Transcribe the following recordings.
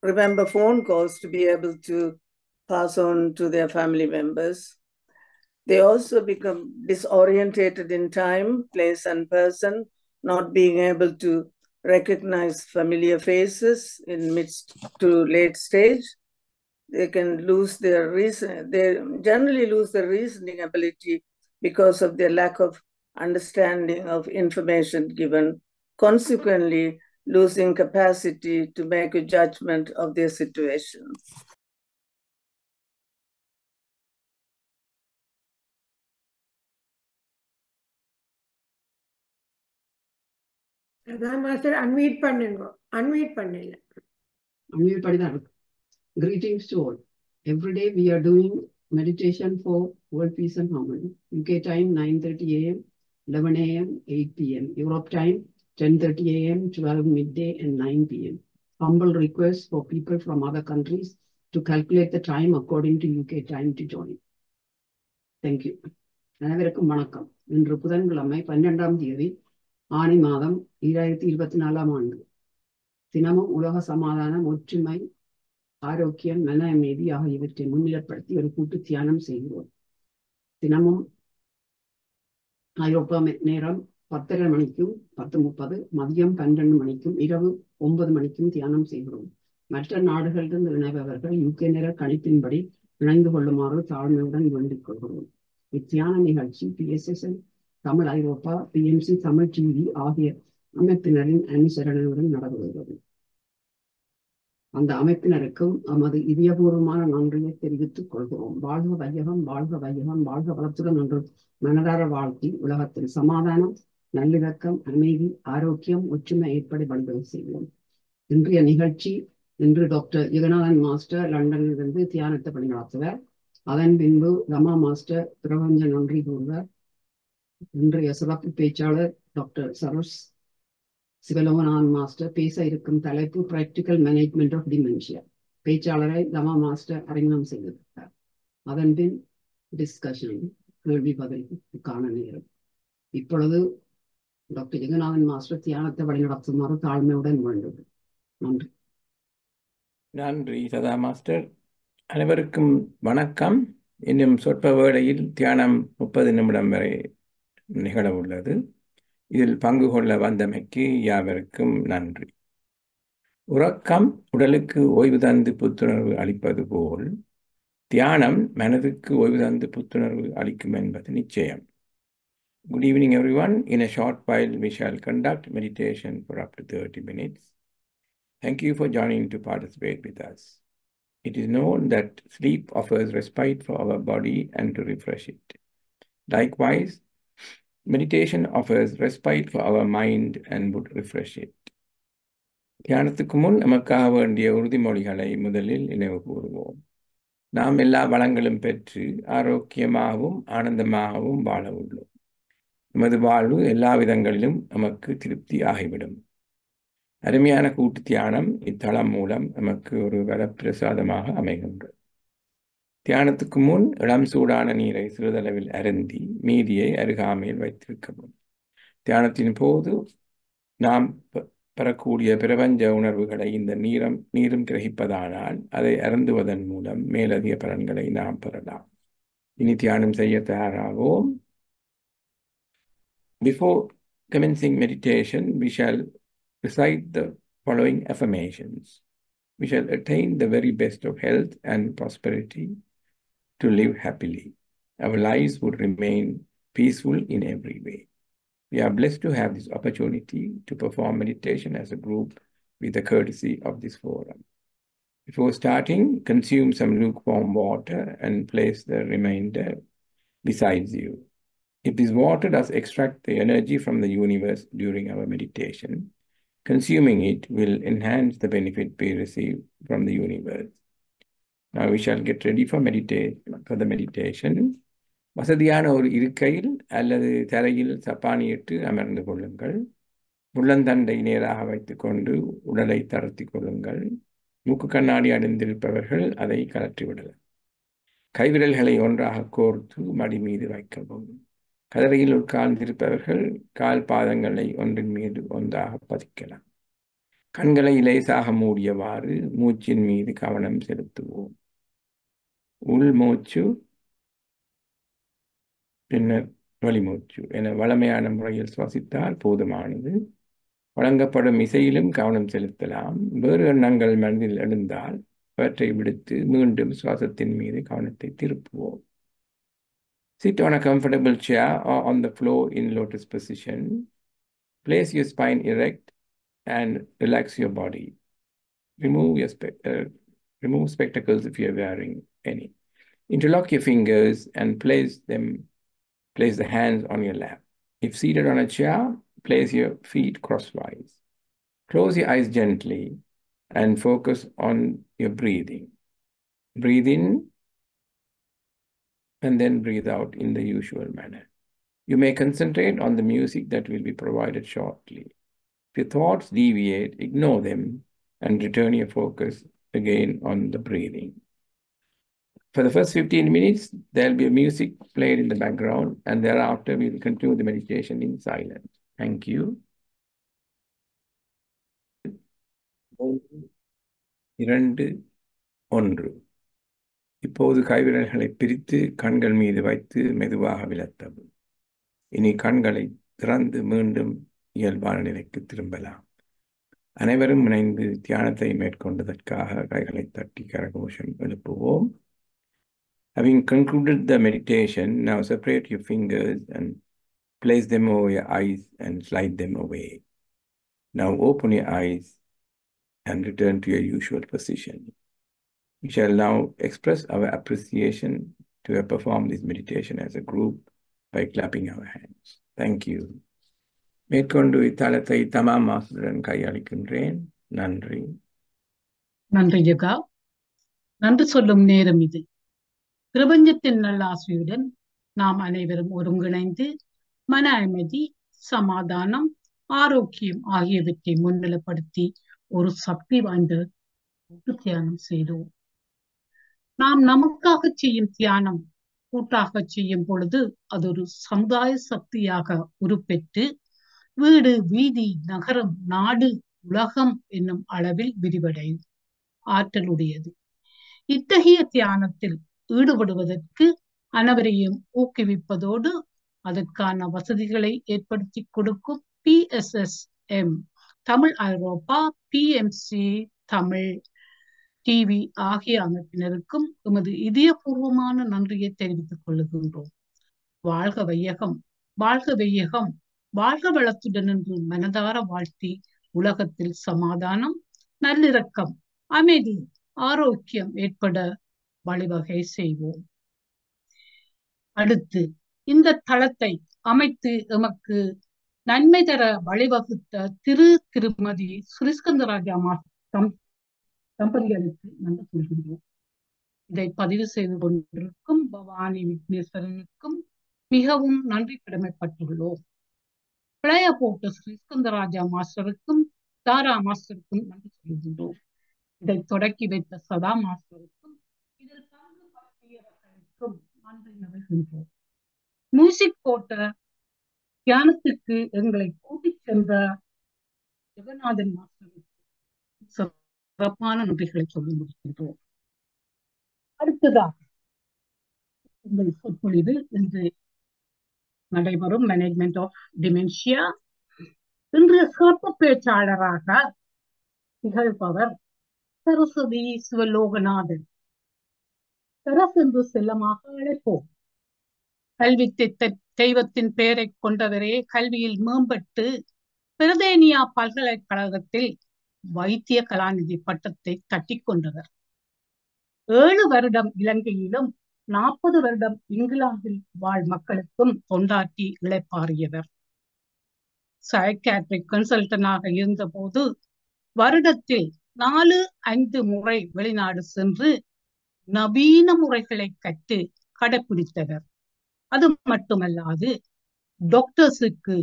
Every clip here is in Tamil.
remember phone calls to be able to pass on to their family members. They also become disorientated in time, place, and person, not being able to recognize familiar faces in midst to late stage. They can lose their reason. They generally lose their reasoning ability because of their lack of understanding of information given, consequently losing capacity to make a judgment of their situation. Master, unmute பண்ணுங்க. Unmute பண்ணல. Unmute பண்ணிதான். Greetings to all. Every day we are doing meditation for world peace and harmony. UK time 9:30 a.m., 11 a.m., 8 p.m. Europe time 10:30 a.m., 12 midday and 9 p.m. Humble request for people from other countries to calculate the time according to UK time to join. Thank you. அனைவருக்கும் வணக்கம். இன்று புதன்கிழமை 12ஆம் தேதி ஆனி மாதம் 2024ஆம் ஆண்டு. தினமும் உலக சமாதானம், ஒற்றுமை, ஆரோக்கியம், மன அமைதி ஆகியவற்றை முன்னிலைப்படுத்தி ஒரு கூட்டு தியானம் செய்கிறோம். தினமும் ஐரோப்பா நேரம் 10:30 மணிக்கும் 10:30, மதியம் 12 மணிக்கும் இரவு 9 மணிக்கும் தியானம் செய்கிறோம். மற்ற நாடுகளிலிருந்து இணைபவர்கள் UK நேர கணிப்பின்படி இணைந்து கொள்ளுமாறு தாழ்மையுடன் வேண்டிக் கொள்கிறோம். இத்தியான நிகழ்ச்சி PSSL Tamil Europe, PMC Tamil TV ஆகிய அமைப்பினரின் அனுசரணையுடன் நடந்துள்ளது. அந்த அமைப்பினருக்கும் நமது இதயபூர்வமான நன்றியை தெரிவித்துக் கொள்கிறோம். வாழ்க வையகம், வாழ்க வையகம், வாழ்க வளத்துடன் என்று மனதார வாழ்த்தி உலகத்தில் சமாதானம், நல்லிணக்கம், அமைதி, ஆரோக்கியம், ஒற்றுமை ஏற்பட வழிவகை செய்வோம். இன்றைய நிகழ்ச்சி இன்று டாக்டர் யுகநாதன் மாஸ்டர் லண்டனிலிருந்து தியானத்தை பணி நடத்துவார். அதன் பின்பு ரமா மாஸ்டர் பிரபஞ்ச நன்றி கூறுவார். இன்றைய சிறப்பு பேச்சாளர் டாக்டர் சரோஸ் சிவலோகநாதன் மாஸ்டர் பேச இருக்கும் தலைப்பு பிராக்டிக்கல் மேனேஜ்மெண்ட் ஆஃப் டிமென்ஷியா. பேச்சாளரை ரமா மாஸ்டர் அறிமுகம் செய்திருக்கிறார். அதன் பின் டிஸ்கஷன், கேள்வி பதிலுக்கான நேரம். இப்பொழுது டாக்டர் யுகநாதன் மாஸ்டர் தியானத்தை வழிநடத்துமாறு தாழ்மையுடன் வேண்டும். நன்றி. நன்றி சதா மாஸ்டர். அனைவருக்கும் வணக்கம். இன்னும் சொற்ப வேளையில் தியானம் 30 நிமிடம் வரை நிகழ உள்ளது. இதில் பங்கு கொள்ள வந்தமைக்கு யாவருக்கும் நன்றி. உறக்கம் உடலுக்கு ஓய்வு தந்து புத்துணர்வு அளிப்பது போல் தியானம் மனதுக்கு ஓய்வு தந்து புத்துணர்வு அளிக்கும் என்பது நிச்சயம். Good evening everyone. In a short while we shall conduct meditation for up to 30 minutes. Thank you for joining to participate with us. It is known that sleep offers respite for our body and to refresh it. Likewise, meditation offers respite for our mind and would refresh it. தியானத்துக்கு முன் நமக்காக வேண்டிய உறுதிமொழிகளை முதலில் நினைவு கூறுவோம். நாம் எல்லா வளங்களும் பெற்று ஆரோக்கியமாகவும் ஆனந்தமாகவும் வாழ உள்ளோம். நமது வாழ்வு எல்லா விதங்களிலும் நமக்கு திருப்தி ஆகிவிடும். அருமையான கூட்டு தியானம் இத்தளம் மூலம் நமக்கு ஒரு வரப்பிரசாதமாக அமைகின்றது. தியானத்துக்கு முன் இளம் சூடான நீரை சிறிதளவில் அருந்தி மீதியை அருகாமையில் வைத்திருக்கவும். தியானத்தின் போது நாம் பெறக்கூடிய பிரபஞ்ச உணர்வுகளை இந்த நீரும் கிரகிப்பதானால் அதை அருந்துவதன் மூலம் மேலதிக பலன்களை நாம் பெறலாம். இனி தியானம் செய்ய தயாராகவும். Before commencing meditation, we shall recite the following affirmations. We shall attain the very best of health and prosperity to live happily. Our lives would remain peaceful in every way. We are blessed to have this opportunity to perform meditation as a group with the courtesy of this forum. Before starting, consume some lukewarm water and place the remainder beside you. If this water does extract the energy from the universe during our meditation, consuming it will enhance the benefit we receive from the universe. Now we shall get ready for the meditation. வசதியான ஒரு இருக்கையில் அல்லது தரையில் சப்பானியிட்டு அமர்ந்து கொள்ளுங்கள். முள்ளந்தண்டை நேராக வைத்துக்கொண்டு உடலை தளர்த்தி கொள்ளுங்கள். மூக்கு கண்ணாடி அணிந்திருப்பவர்கள் அதை கலற்றிவிடலாம். கைவிரல்களை ஒன்றாக கோர்த்து மடி மீது வைக்கவும். கதரையில் உட்கார்ந்திருப்பவர்கள் கால் பாதங்களை ஒன்றின் மீது ஒன்றாக பதிக்கலாம். கண்களை லேசாக மூடியவாறு மூச்சின் மீது கவனம் செலுத்துவோம். உள்மூச்சு, பின்னர் வெளிமூச்சு என வளமையான முறையில் சுவாசித்தால் போதுமானது. வழங்கப்படும் இசையிலும் கவனம் செலுத்தலாம். வேறு எண்ணங்கள் மனதில் எழுந்தால் அவற்றை விடுத்து மீண்டும் சுவாசத்தின் மீது கவனத்தை திருப்புவோம். Sit on a comfortable chair or on the floor in lotus position. Place your spine erect and relax your body. Remove spectacles if you are wearing any. Interlock your fingers and place the hands on your lap. If seated on a chair, place your feet crosswise. Close your eyes gently and focus on your breathing. Breathe in and then breathe out in the usual manner. You may concentrate on the music that will be provided shortly. If your thoughts deviate, ignore them and return your focus again on the breathing. For the first 15 minutes, there'll be music played in the background, and thereafter we will continue the meditation in silence. Thank you. 2, 1. இப்போது கைவிரல்களை பிரித்து கண்கள் மீது வைத்து மெதுவாக விலத்தவும். இனி கண்களை திறந்து மீண்டும் இயல்பான நிலைக்கு திரும்பலாம். அனைவரும் இணைந்து தியானத்தை மேற்கொண்டதற்காக கைகளை தட்டி கரகோஷம் எழுப்புவோம். Having concluded the meditation, now separate your fingers and place them over your eyes and slide them away. Now open your eyes and return to your usual position. We shall now express our appreciation to have performed this meditation as a group by clapping our hands. Thank you. மேற்கொண்டு இத்தலத்தை தமாம் மாசுடன் கையளிக்கின்றேன். நன்றி. நன்றி ஜகா. நன்றி சொல்லும் நேரம் இது. பிரபஞ்சத்தின் நல்ல ஆசையுடன் நாம் அனைவரும் ஒருங்கிணைந்து மன அமைதி, சமாதானம், ஆரோக்கியம் ஆகியவற்றை முன்னிலைப்படுத்தி ஒரு சக்தி வாய்ந்த தியானம் செய்தோம். நாம் நமக்காக செய்யும் தியானம் கூட்டாக செய்யும் பொழுது அது ஒரு சமுதாய சக்தியாக உருப்பெற்று வீடு, வீதி, நகரம், நாடு, உலகம் என்னும் அளவில் விரிவடையும் ஆற்றலுடையது. இத்தகைய தியானத்தில் ஈடுபடுவதற்கு அனைவரையும் ஊக்குவிப்பதோடு அதற்கான வசதிகளை ஏற்படுத்தி கொடுக்கும் PSSM Tamil Europe, PMC Tamil TV ஆகிய அமைப்பினருக்கும் எமது இதயபூர்வமான நன்றியை தெரிவித்துக் கொள்ளுகின்றோம். வாழ்க வையகம், வாழ்க வையகம், வாழ்க வளத்துடன் என்று மனதார வாழ்த்தி உலகத்தில் சமாதானம், நல்லிரக்கம், அமைதி, ஆரோக்கியம் ஏற்பட வழிவகை செய்வோம். அடுத்து இந்த தளத்தை அமைத்து எமக்கு நன்மை தர வழிவகுத்த திருமதி ஸ்ரீஸ்கந்தராஜா தம்பதிகளுக்கு நன்றி சொல்கின்றோம். இதை பதிவு செய்து கொண்டிருக்கும் பவானி விக்னேஸ்வரனுக்கும் மிகவும் நன்றி கடமைப்பட்டுள்ளோம். பிழைய போட்ட ஸ்ரீஸ்கந்தராஜா மாஸ்டருக்கும் தாரா மாஸ்டருக்கும் நன்றி சொல்கின்றோம். இதை தொடக்கி வைத்த சதா மாஸ்டருக்கும் இதில் பங்கு பற்றியவர்களுக்கும் நன்றி நல்கின்றோம். மியூசிக் போட்ட தியானத்துக்கு எங்களை கூட்டிச் சென்ற ஜெகநாதன் மாஸ்டருக்கு சிறப்பான நன்றிகளை சொல்லி முடிக்கின்றோம். அடுத்ததாக உங்கள் சொற்பொழிவு இன்று நடைபெறும் மேனேஜ்மெண்ட் ஆஃப் டிமென்ஷியா. இன்றைய சிறப்பு பேச்சாளராக திகழ்பவர் சரஸ்வதி சிவலோகநாதன். சரஸ் என்று செல்லமாக அழைப்போம். கல்வி தெய்வத்தின் பெயரை கொண்டவரே கல்வியில் மேம்பட்டு பிரதேனியா பல்கலைக்கழகத்தில் வைத்திய கலாநிதி பட்டத்தை தட்டி கொண்டவர். 7 வருடம் இலங்கையிலும் 40 வருடம் இங்கிலாந்தில் வாழ் மக்களுக்கும் தொண்டாற்றி இளைப்பாறியவர். சைக்காட்ரிக் கன்சல்டனாக இருந்த போது வருடத்தில் 4-5 முறை வெளிநாடு சென்று நவீன முறைகளை கற்று கடைபிடித்தவர். அது மட்டுமல்லாது டாக்டர்ஸுக்கு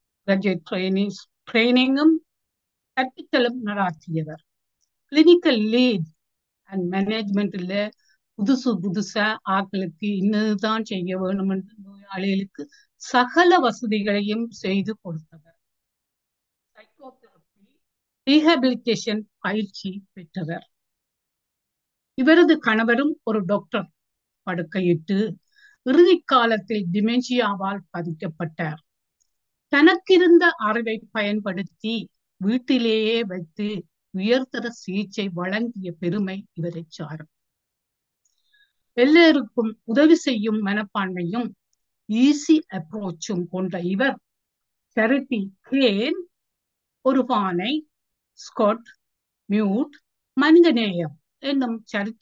ட்ரைனிங்கும் கற்பித்தலும் நடாத்தியவர். கிளினிக்கல் லீட் அண்ட் மேனேஜ்மெண்ட்ல புதுசா ஆட்களுக்கு இன்னதுதான் செய்ய வேணும் என்று நோயாளிகளுக்கு சகல வசதிகளையும் செய்து கொடுத்தவர். சைக்கோதெரப்பி, ரீஹாபிலிட்டேஷன் பயிற்சி பெற்றவர். இவரது கணவரும் ஒரு டாக்டர். படுக்கையிட்டு இறுதி காலத்தில் டிமென்ஷியாவால் பாதிக்கப்பட்டார். தனக்கிருந்த அறிவை பயன்படுத்தி வீட்டிலேயே வைத்து உயர்தர சிகிச்சை வழங்கிய பெருமை இவரை சாரும். எல்லோருக்கும் உதவி செய்யும் மனப்பான்மையும் ஈஸி அப்ரோச்சும் கொண்ட இவர் சேரிட்டி கேன், ஒரு பானை, ஸ்காட், மியூட், மனிதநேயம் என்னும்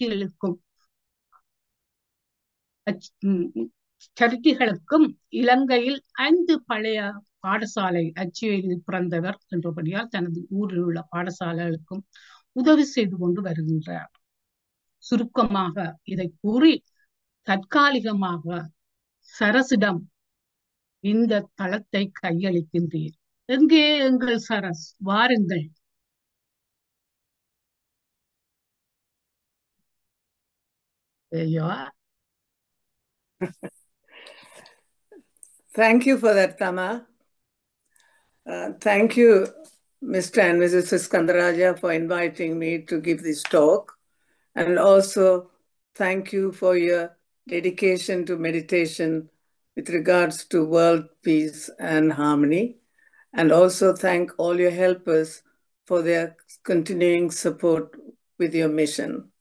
சரிட்டிகளுக்கும் இலங்கையில் 5 பழைய பாடசாலை அச்சுவேலியில் பிறந்தவர் என்றபடியால் தனது ஊரில் உள்ள பாடசாலைகளுக்கும் உதவி செய்து கொண்டு வருகின்றார். சுருக்கமாக இதை கூறி தற்காலிகமாக சரசிடம் இந்த தளத்தை கையளிக்கின்றேன். எங்கே எங்கள் சரஸ், வாருங்கள். Thank you for that, Tama. Thank you, Mr. and Mrs. Skandaraja, for inviting me to give this talk. And also, thank you for your dedication to meditation with regards to world peace and harmony. And also thank all your helpers for their continuing support with your mission.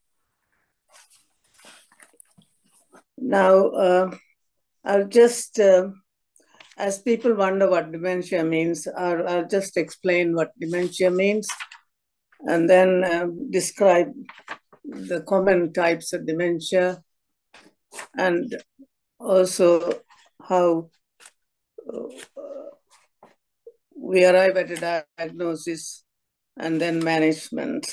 Now, I'll just, as people wonder what dementia means, I'll just explain what dementia means and then describe the common types of dementia and also how we arrive at a diagnosis and then management.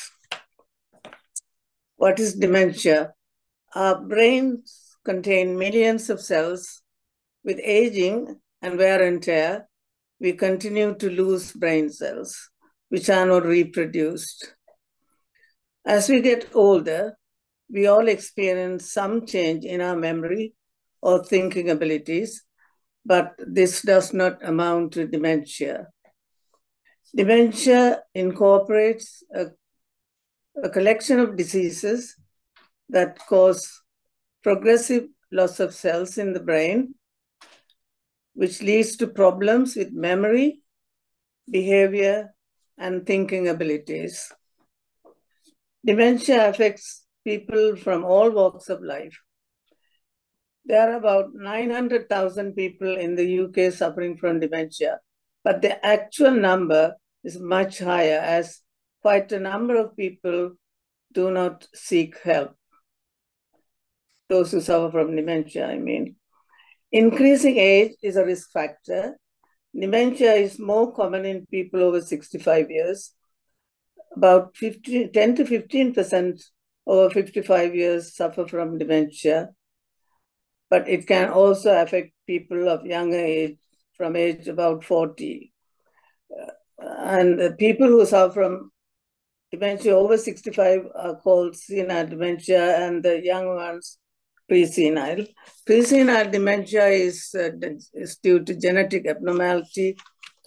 What is dementia? Our brains contain millions of cells. With aging and wear and tear, we continue to lose brain cells, which are not reproduced. As we get older, we all experience some change in our memory or thinking abilities, but this does not amount to dementia. Dementia incorporates a collection of diseases that cause progressive loss of cells in the brain, which leads to problems with memory, behavior, and thinking abilities. Dementia affects people from all walks of life. There are about 900,000 people in the UK suffering from dementia, but the actual number is much higher, as quite a number of people do not seek help. Those who suffer from dementia, I mean. Increasing age is a risk factor. Dementia is more common in people over 65 years. About 10 to 15% over 55 years suffer from dementia, but it can also affect people of younger age, from age about 40. And the people who suffer from dementia over 65 are called senile dementia, and the young ones pre-senile. Pre-senile dementia is due to genetic abnormality,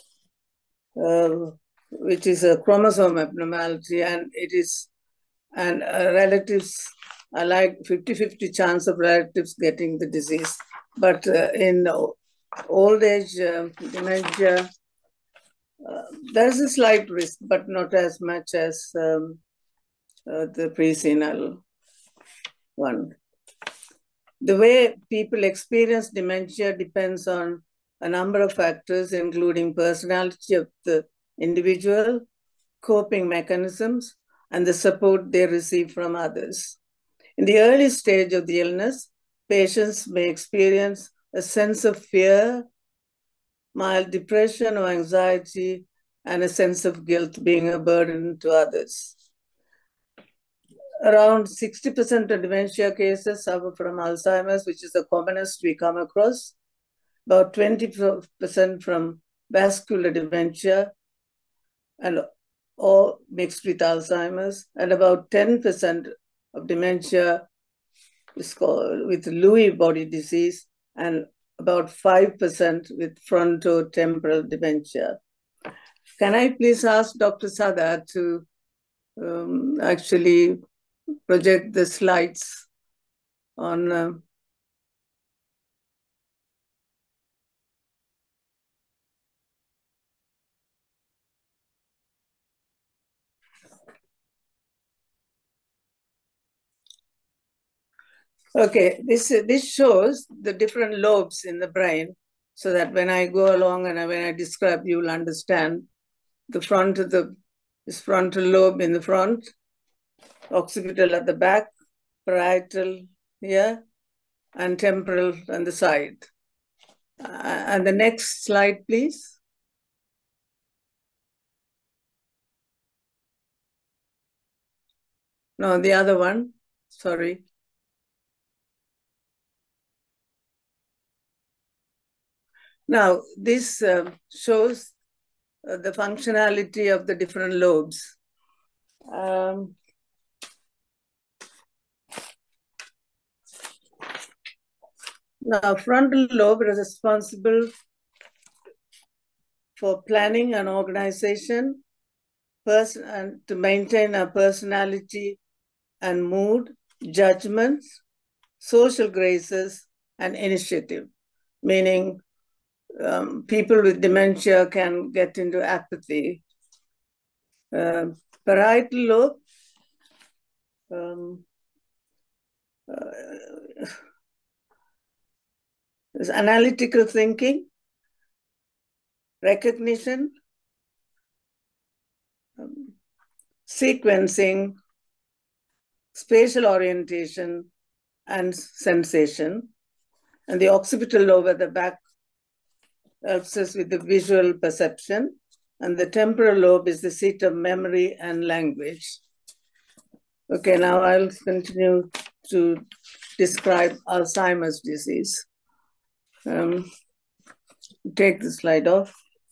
which is a chromosome abnormality, and it is, and relatives are like 50-50 chance of relatives getting the disease. But in old age dementia, there's a slight risk, but not as much as the pre-senile one. The way people experience dementia depends on a number of factors, including personality of the individual, coping mechanisms, and the support they receive from others. In the early stage of the illness, patients may experience a sense of fear, mild depression or anxiety, and a sense of guilt, being a burden to others. Around 60% of dementia cases suffer from Alzheimer's, which is the commonest we come across. About 20% from vascular dementia, and all mixed with Alzheimer's, and about 10% of dementia is called with Lewy body disease, and about 5% with frontotemporal dementia. Can I please ask Dr. Sada to actually project the slides on Okay, this shows the different lobes in the brain, so that when I go along and when I describe, you will understand. The front of this frontal lobe in the front, occipital at the back, parietal here, and temporal on the side. And the next slide, please. No, the other one, sorry. Now, this shows the functionality of the different lobes. Now, frontal lobe is responsible for planning and organization, and to maintain a personality and mood, judgments, social graces, and initiative, meaning people with dementia can get into apathy. Parietal lobe is analytical thinking, recognition, sequencing, spatial orientation, and sensation. And the occipital lobe at the back helps us with the visual perception. And the temporal lobe is the seat of memory and language. Okay, now I'll continue to describe Alzheimer's disease. Take the slide off.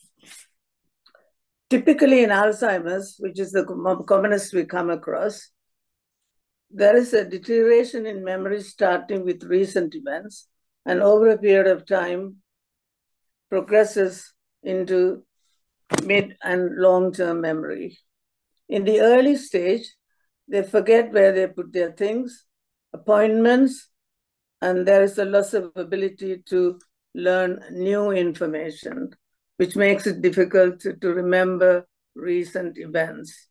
Typically in Alzheimer's, which is the commonest we come across, there is a deterioration in memory starting with recent events and over a period of time progresses into mid and long-term memory. In the early stage, they forget where they put their things, appointments, and there is a loss of ability to learn new information, which makes it difficult to remember recent events.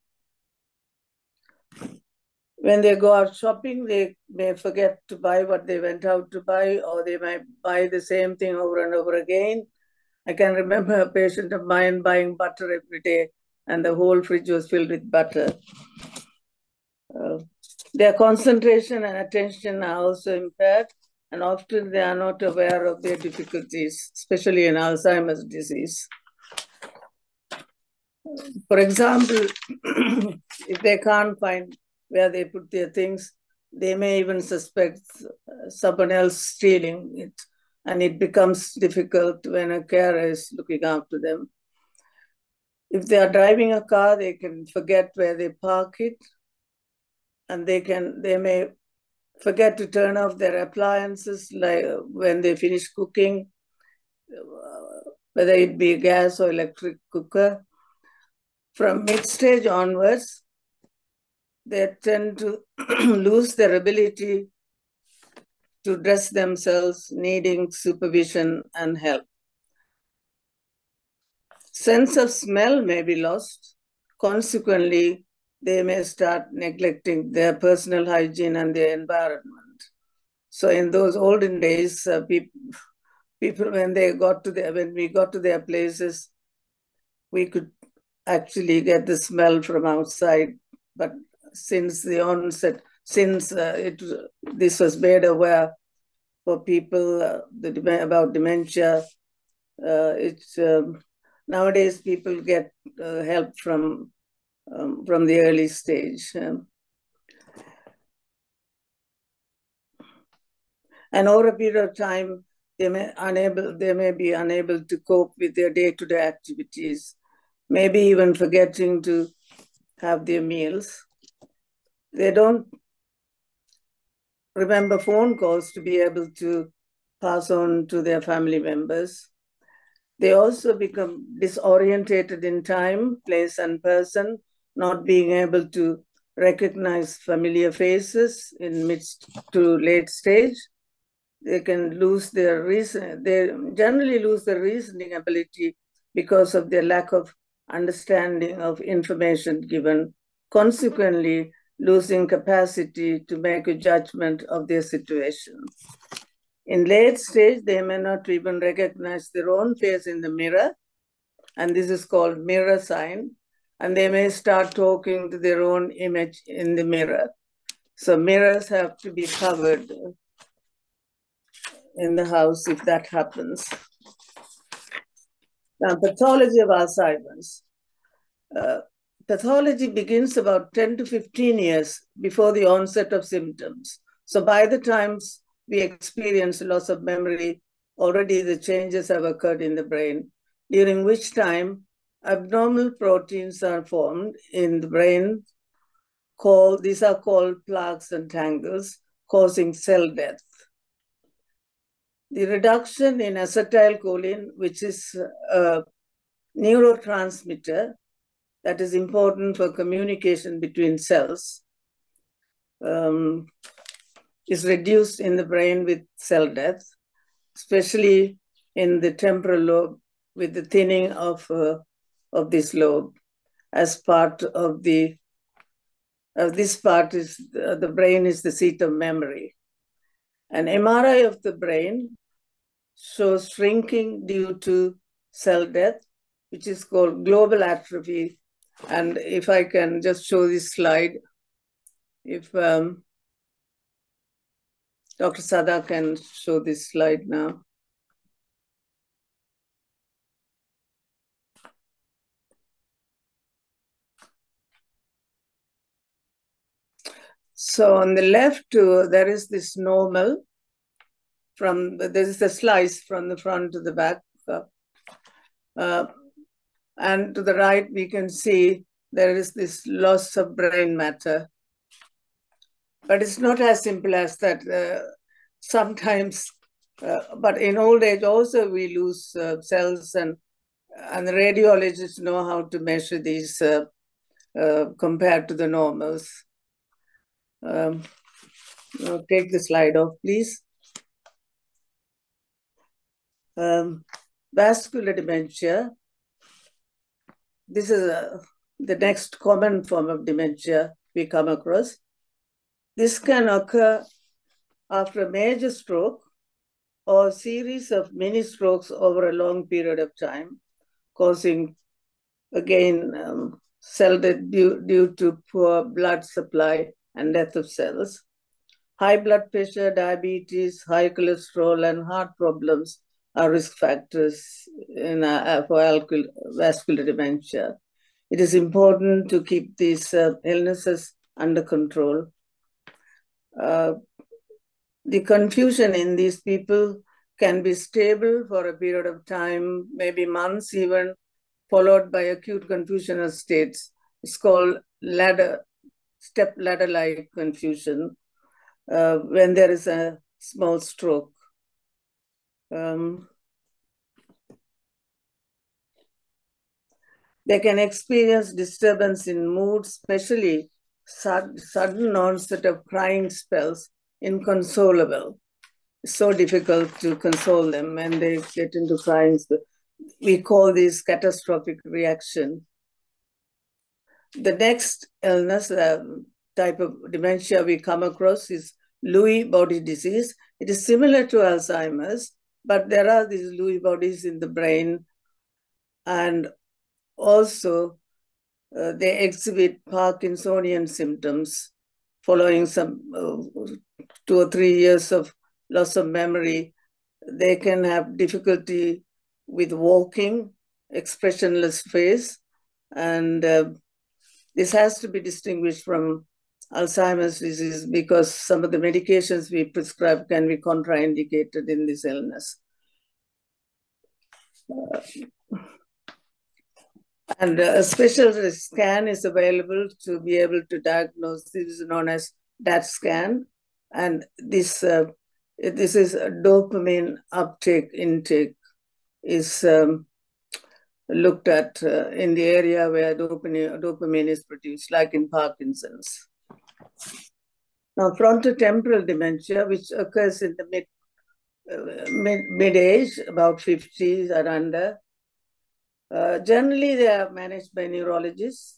When they go out shopping, they may forget to buy what they went out to buy, or they might buy the same thing over and over again. I can remember a patient of mine buying butter every day, and the whole fridge was filled with butter. Their concentration and attention are also impaired, and often they are not aware of their difficulties, especially in Alzheimer's disease. For example, if they can't find where they put their things, they may even suspect someone else stealing it, and it becomes difficult when a carer is looking after them. If they are driving a car, they can forget where they park it, and they may forget to turn off their appliances, like when they finish cooking, whether it be gas or electric cooker. From mid-stage onwards, they tend to lose their ability to dress themselves, needing supervision and help. Sense of smell may be lost. Consequently, they may start neglecting their personal hygiene and their environment. So in those olden days, people when we got to their places, we could actually get the smell from outside. But since the onset, this was made aware for people about dementia, nowadays people get help from the early stage. And over a period of time, they may be unable to cope with their day-to-day activities, maybe even forgetting to have their meals. They don't remember phone calls to be able to pass on to their family members. They also become disorientated in time, place, and person, not being able to recognize familiar faces in midst to late stage. They can lose their reason. They generally lose their reasoning ability because of their lack of understanding of information given, consequently losing capacity to make a judgment of their situation. In late stage, they may not even recognize their own face in the mirror, and this is called mirror sign, and they may start talking to their own image in the mirror. So mirrors have to be covered in the house if that happens. Now, pathology of Alzheimer's. Pathology begins about 10 to 15 years before the onset of symptoms. So by the time we experience loss of memory, already the changes have occurred in the brain, during which time abnormal proteins are formed in the brain. These are called plaques and tangles, causing cell death. The reduction in acetylcholine, which is a neurotransmitter that is important for communication between cells, is reduced in the brain with cell death, especially in the temporal lobe with the thinning of this lobe. As part of this part is the brain is the seat of memory. An MRI of the brain shows shrinking due to cell death, which is called global atrophy. And if I can just show this slide, if Dr. Sada can show this slide now. So on the left, there is this normal. There is a slice from the front to the back. And to the right, we can see there is this loss of brain matter. But it's not as simple as that. Sometimes, but in old age also we lose cells, and the radiologists know how to measure these compared to the normals. Take the slide off, please. Vascular dementia. This is the next common form of dementia we come across. This can occur after a major stroke or a series of mini strokes over a long period of time, causing, again, cell death due to poor blood supply and death of cells. High blood pressure, diabetes, high cholesterol, and heart problems are risk factors for vascular dementia. It is important to keep these illnesses under control. The confusion in these people can be stable for a period of time, maybe months even, followed by acute confusional states. It's called step ladder-like confusion when there is a small stroke. They can experience disturbance in mood, especially sudden onset of crying spells, inconsolable. It's so difficult to console them when they get into crying. We call this catastrophic reaction. The next illness, type of dementia we come across is Lewy body disease. It is similar to Alzheimer's, but there are these Lewy bodies in the brain, and also they exhibit Parkinsonian symptoms following some 2 or 3 years of loss of memory. They can have difficulty with walking, expressionless face, and this has to be distinguished from Alzheimer's disease because some of the medications we prescribe can be contraindicated in this illness. And a special scan is available to be able to diagnose. This is known as DAT scan. And this is a dopamine intake is looked at in the area where dopamine is produced, like in Parkinson's. Now, frontotemporal dementia, which occurs in the mid-age, about 50s or under, generally they are managed by neurologists.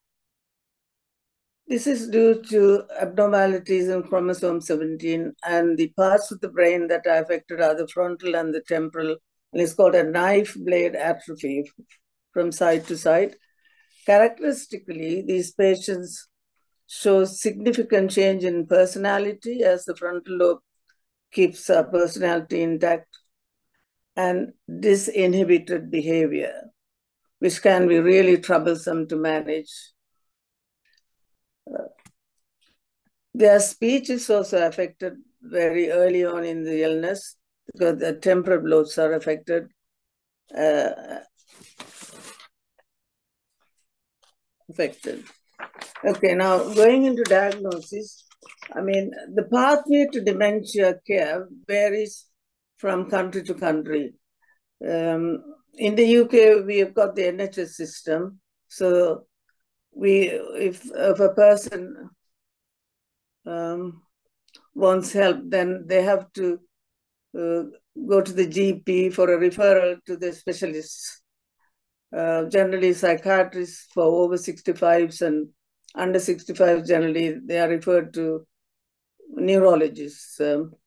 This is due to abnormalities in chromosome 17, and the parts of the brain that are affected are the frontal and the temporal, and it's called a knife blade atrophy from side to side. Characteristically, these patients show significant change in personality as the frontal lobe keeps our personality intact, and disinhibited behavior, which can be really troublesome to manage. Their speech is also affected very early on in the illness because the temporal lobes are affected. Okay, now going into diagnosis, I mean, the pathway to dementia care varies from country to country. In the UK, we have got the NHS system. So if a person wants help, then they have to go to the GP for a referral to the specialists. Generally, psychiatrists for over 65s and under 65, generally, they are referred to neurologists.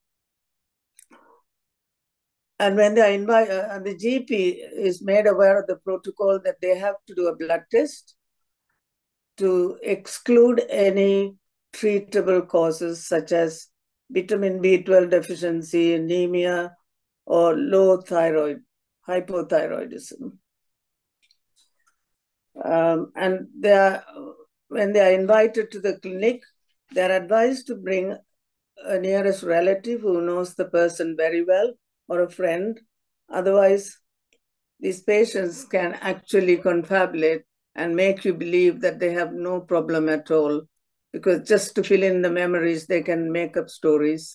And when they invite, the GP is made aware of the protocol that they have to do a blood test to exclude any treatable causes such as vitamin B12 deficiency, anemia, or low thyroid, hypothyroidism. And when they are invited to the clinic, they are advised to bring a nearest relative who knows the person very well, or a friend. Otherwise, these patients can actually confabulate and make you believe that they have no problem at all, because just to fill in the memories, they can make up stories.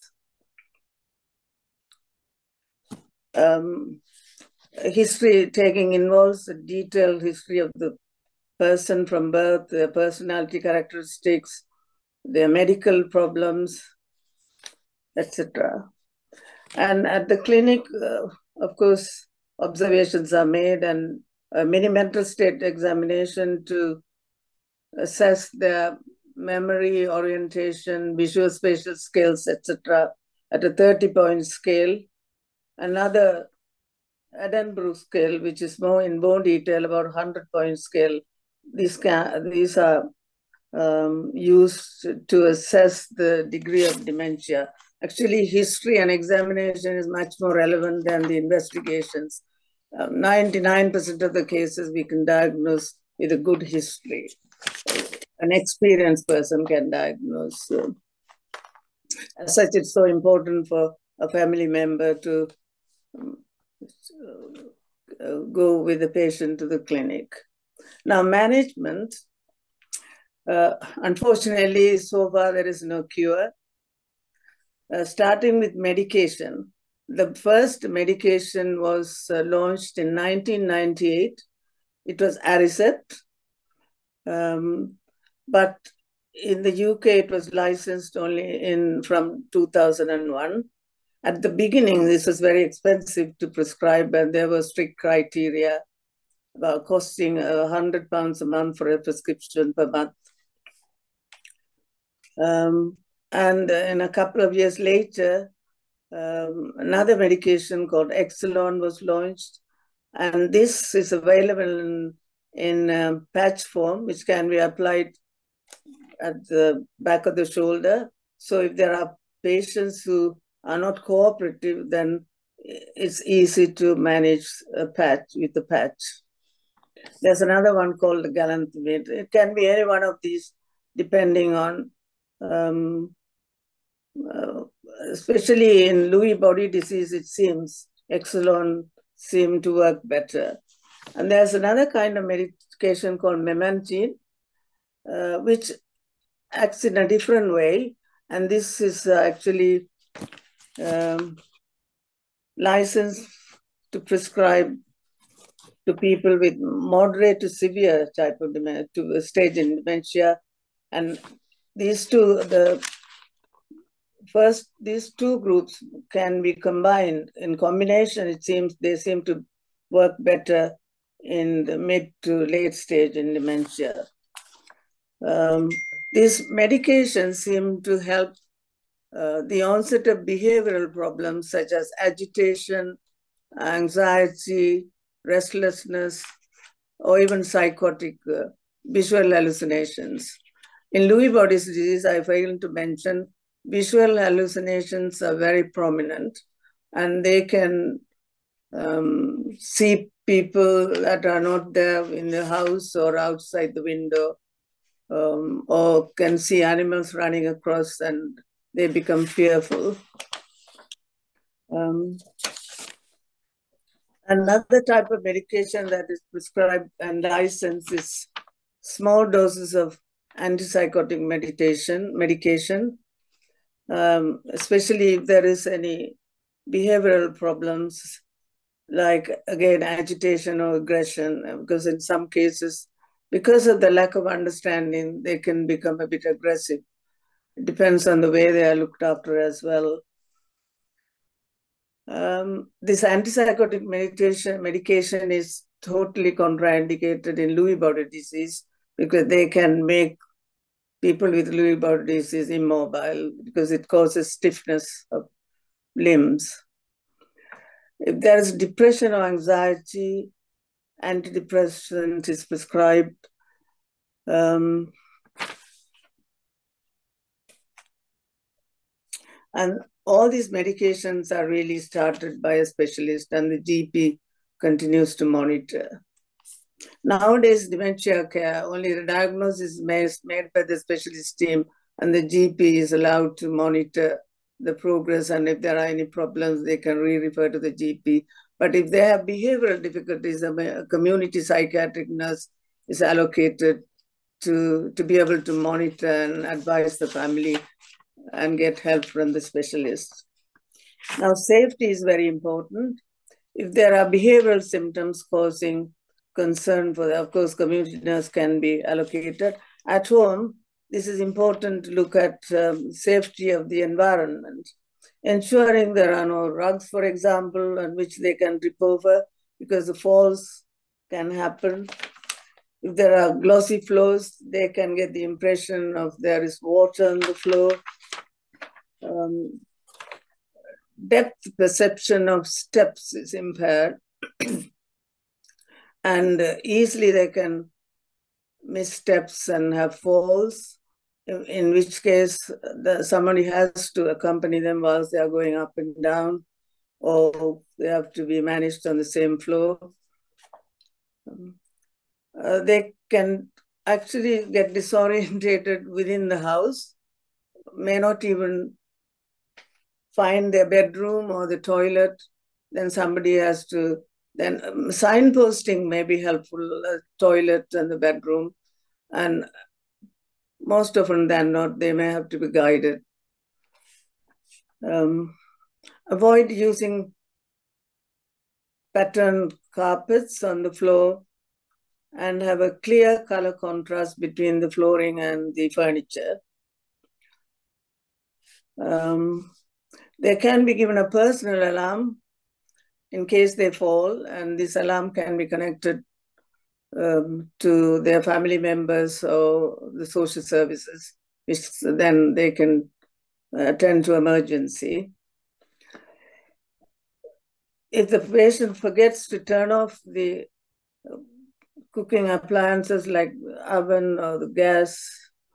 History taking involves a detailed history of the person from birth, their personality characteristics, their medical problems, etc. And at the clinic, of course, observations are made and a mini mental state examination to assess their memory, orientation, visual spatial skills, etc. at a 30-point scale. Another Edinburgh scale, which is in more detail, about 100-point scale. These are used to assess the degree of dementia. Actually, history and examination is much more relevant than the investigations. 99% of the cases we can diagnose with a good history. An experienced person can diagnose. As such, it's so important for a family member to go with the patient to the clinic. Now, management, unfortunately, so far there is no cure. Starting with medication. The first medication was launched in 1998. It was Aricept. But in the UK, it was licensed only from 2001. At the beginning, this was very expensive to prescribe, and there were strict criteria about costing £100 a month for a prescription per month. And in a couple of years later, another medication called Exelon was launched. And this is available in patch form, which can be applied at the back of the shoulder. So if there are patients who are not cooperative, then it's easy to manage a patch with the patch. There's another one called the galantamine. It can be any one of these, depending on, especially in Lewy body disease, it seems Exelon seem to work better. And there's another kind of medication called memantine, which acts in a different way. And this is actually licensed to prescribe to people with moderate to severe type of dementia, to stage in dementia. And these two groups can be combined. In combination, it seems they seem to work better in the mid to late stage in dementia. These medications seem to help the onset of behavioral problems such as agitation, anxiety, restlessness, or even psychotic visual hallucinations. In Lewy bodies disease, I failed to mention, visual hallucinations are very prominent, and they can see people that are not there in the house or outside the window, or can see animals running across and they become fearful. Another type of medication that is prescribed and licensed is small doses of antipsychotic medication, especially if there is any behavioral problems, like, again, agitation or aggression, because in some cases, because of the lack of understanding, they can become a bit aggressive. It depends on the way they are looked after as well. This antipsychotic medication is totally contraindicated in Lewy body disease because they can make people with Lewy body disease immobile because it causes stiffness of limbs. If there is depression or anxiety, antidepressant is prescribed. And all these medications are really started by a specialist, and the GP continues to monitor. Nowadays, dementia care, only the diagnosis is made by the specialist team, and the GP is allowed to monitor the progress, and if there are any problems, they can re-refer to the GP. But if they have behavioral difficulties, a community psychiatric nurse is allocated to be able to monitor and advise the family and get help from the specialist. Now, safety is very important. If there are behavioral symptoms causing concern for, of course, community nurse can be allocated. At home, this is important to look at safety of the environment, ensuring there are no rugs, for example, on which they can trip over because the falls can happen. If there are glossy floors, they can get the impression of there is water on the floor. Depth perception of steps is impaired, and easily they can miss steps and have falls, in which case somebody has to accompany them whilst they are going up and down, or they have to be managed on the same floor. They can actually get disorientated within the house, may not even find their bedroom or the toilet. Then somebody has to, then signposting may be helpful, toilet and the bedroom. And most often than not, they may have to be guided. Avoid using patterned carpets on the floor and have a clear color contrast between the flooring and the furniture. They can be given a personal alarm in case they fall, and this alarm can be connected to their family members or the social services, which then they can attend to emergency. If the patient forgets to turn off the cooking appliances like oven or the gas,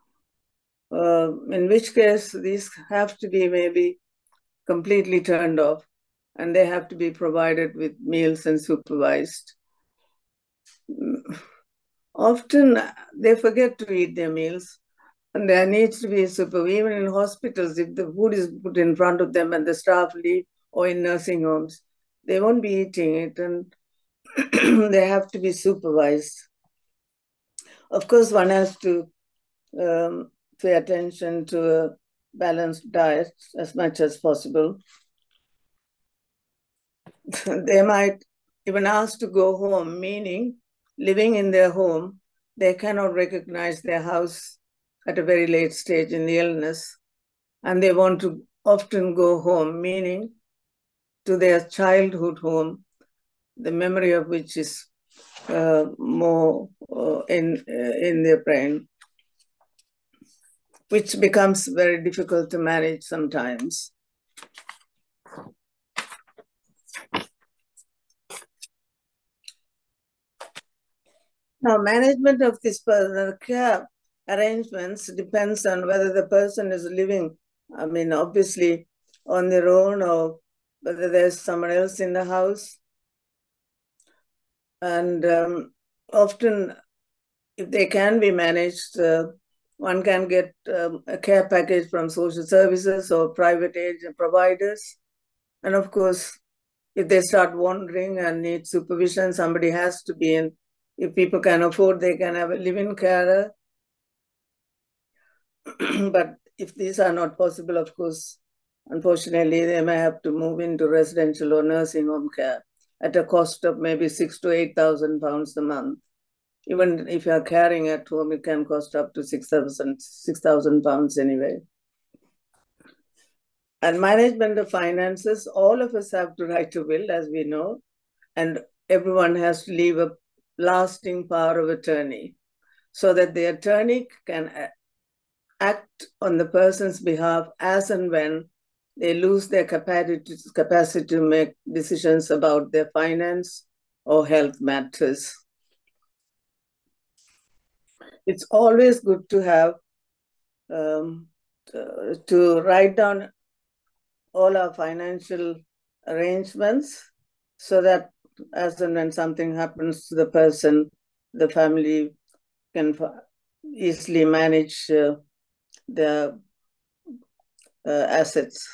in which case these have to be maybe completely turned off, and they have to be provided with meals and supervised. Often they forget to eat their meals, and there needs to be supervision. Even in hospitals, if the food is put in front of them and the staff leave, or in nursing homes, they won't be eating it, and they have to be supervised. Of course, one has to pay attention to a balanced diet as much as possible. They might even asked to go home, meaning living in their home, they cannot recognize their house at a very late stage in the illness, and they want to often go home, meaning to their childhood home, the memory of which is more in their brain, which becomes very difficult to manage sometimes. Now, management of this personal care arrangements depends on whether the person is living, I mean, obviously on their own, or whether there's someone else in the house. And often, if they can be managed, one can get a care package from social services or private agent providers. And of course, if they start wandering and need supervision, somebody has to be in. If people can afford, they can have a live-in carer. But if these are not possible, of course, unfortunately, they may have to move into residential or nursing home care at a cost of maybe £6,000 to £8,000 a month. Even if you're caring at home, it can cost up to £6,000 anyway. And management of finances, all of us have to write a will, as we know, and everyone has to leave a lasting power of attorney so that the attorney can act on the person's behalf as and when they lose their capacity to make decisions about their finance or health matters. It's always good to have to write down all our financial arrangements so that as and when something happens to the person, the family can easily manage their assets.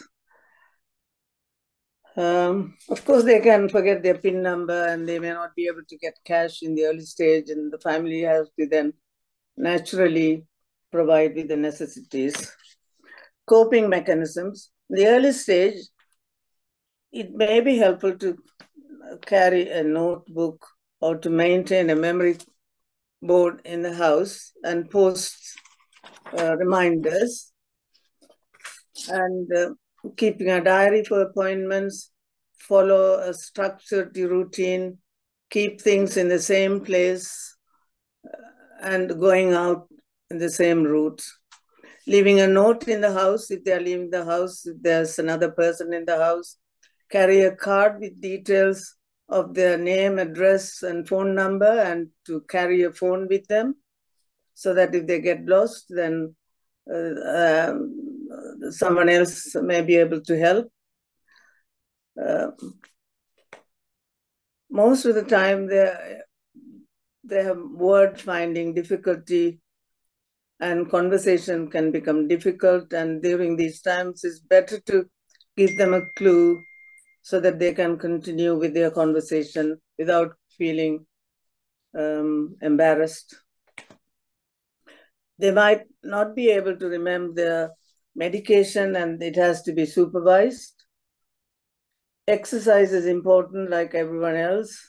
Of course, they can forget their PIN number and they may not be able to get cash in the early stage, and the family has to then naturally provide with the necessities. Coping mechanisms. In the early stage, it may be helpful to carry a notebook or to maintain a memory board in the house and post reminders, and keeping a diary for appointments, follow a structured routine, keep things in the same place, and going out in the same route. Leaving a note in the house if they're leaving the house, if there's another person in the house. Carry a card with details of their name, address, and phone number, and to carry a phone with them so that if they get lost, then someone else may be able to help. Most of the time, they have word finding difficulty, and conversation can become difficult. And during these times, it's better to give them a clue so that they can continue with their conversation without feeling embarrassed. They might not be able to remember their medication, and it has to be supervised. Exercise is important, like everyone else.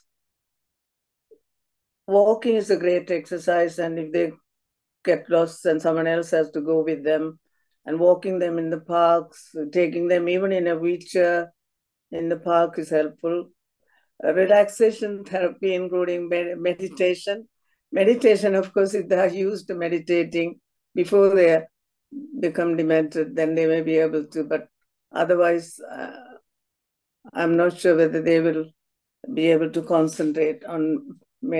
Walking is a great exercise, and if they get lost, then someone else has to go with them, and walking them in the parks, taking them even in a wheelchair in the park is helpful. Relaxation therapy, including meditation. Meditation, of course, if they are used to meditating before they become demented, then they may be able to, but otherwise, I'm not sure whether they will be able to concentrate on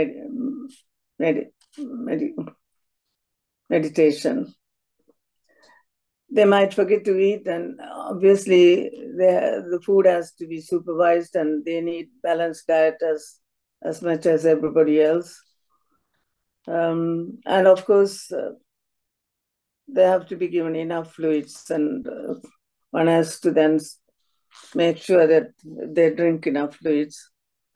meditation. They might forget to eat, and obviously the food has to be supervised, and they need balanced diet as much as everybody else. And of course, they have to be given enough fluids, and one has to then make sure that they drink enough fluids.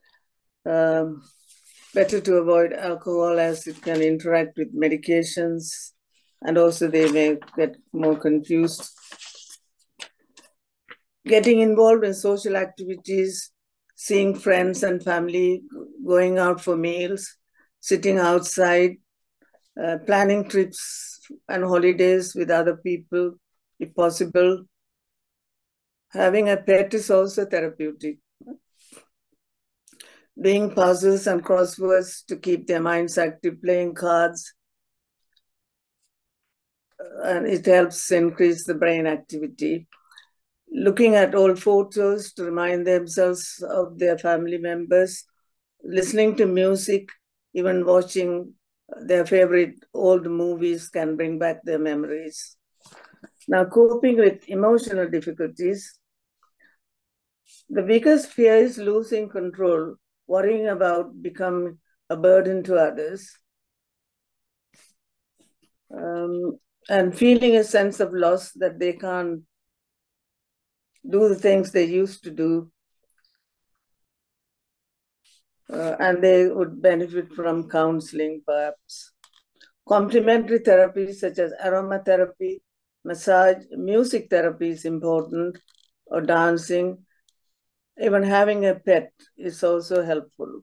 Better to avoid alcohol as it can interact with medications, and also they may get more confused. Getting involved in social activities seeing friends and family, going out for meals, sitting outside, planning trips and holidays with other people, if possible. Having a pet is also therapeutic. Doing puzzles and crosswords to keep their minds active, playing cards, and it helps increase the brain activity. Looking at old photos to remind themselves of their family members, listening to music, even watching their favorite old movies can bring back their memories. Now, coping with emotional difficulties, the biggest fear is losing control, worrying about becoming a burden to others, and feeling a sense of loss that they can't do the things they used to do, and they would benefit from counseling, perhaps. Complementary therapies such as aromatherapy, massage, music therapy is important, or dancing. Even having a pet is also helpful.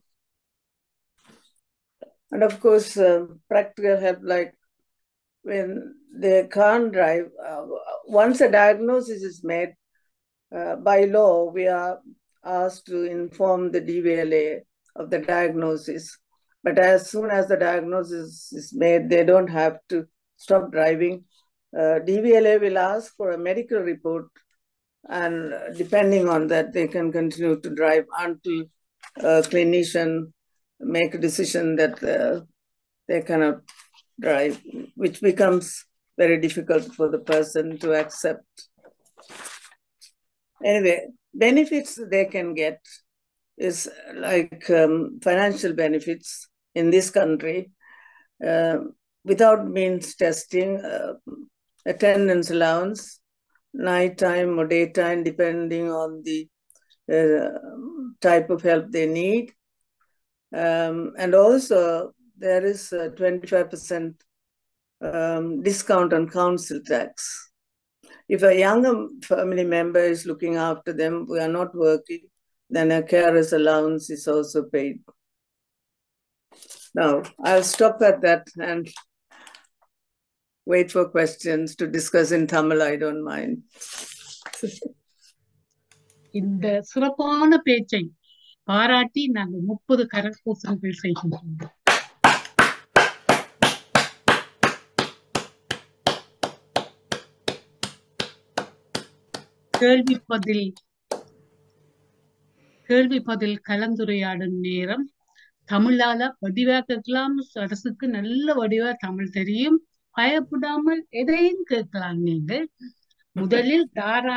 And of course, practical help, like when they can't drive, once a diagnosis is made, by law, we are asked to inform the DVLA of the diagnosis. But as soon as the diagnosis is made, they don't have to stop driving. DVLA will ask for a medical report, and depending on that, they can continue to drive until a clinician make a decision that they cannot drive, which becomes very difficult for the person to accept. Anyway, benefits they can get is like financial benefits in this country, without means testing, attendance allowance, nighttime or daytime, depending on the type of help they need. And also there is a 25% discount on council tax. If a younger family member is looking after them, we are not working, then a carer's allowance is also paid. Now, I'll stop at that and wait for questions to discuss in Tamil, I don't mind. இந்த சிறப்பான பேச்சை பாராட்டி நாங்கள் 30 கரப்பூசல்கள் செய்கின்றோம். கேள்வி பதில் கலந்துரையாடும் நேரம். தமிழால வடிவாக்கலாம். அரசுக்கு நல்ல வடிவா தமிழ் தெரியும். பயப்படாமல் எதையும் கேட்கலாம் நீங்கள். முதலில்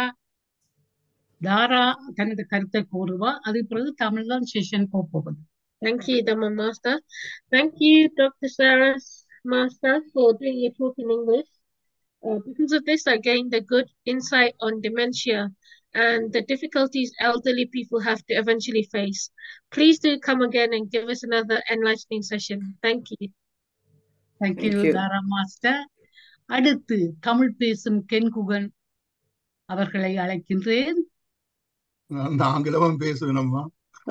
தாரா தனது கருத்தை கூறுவா. அதுக்கு பிறகு தமிழ் தான் செஷன் போகுது. Thank you, Dhamma Master. Thank you, Dr. Sarah Master, for doing your talk in English. Because of this, I gained a good insight on dementia and the difficulties elderly people have to eventually face. Please do come again and give us another enlightening session. Thank you. Thank you, Dara Master. அடுத்து தமிழ் பேசும் கென்குகன் அவர்களை அழைக்கின்றேன். ஆங்கிலமும் பேசுவேனம்மா.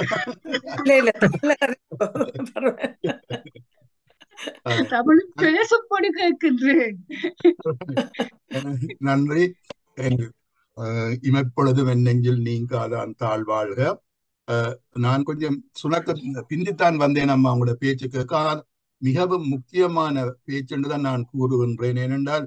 தமிழ் பேசும்படி கேட்கின்றேன். நன்றி. இமைப்பொழுதும் என் நெஞ்சில் நீங்காதான் தாழ்வாழ்க. நான் கொஞ்சம் பிந்தித்தான் வந்தேன் அம்மா உங்களோட பேச்சு கேட்க. மிகவும் முக்கியமான பேச்சு என்றுதான் நான் கூறுகின்றேன். ஏனென்றால்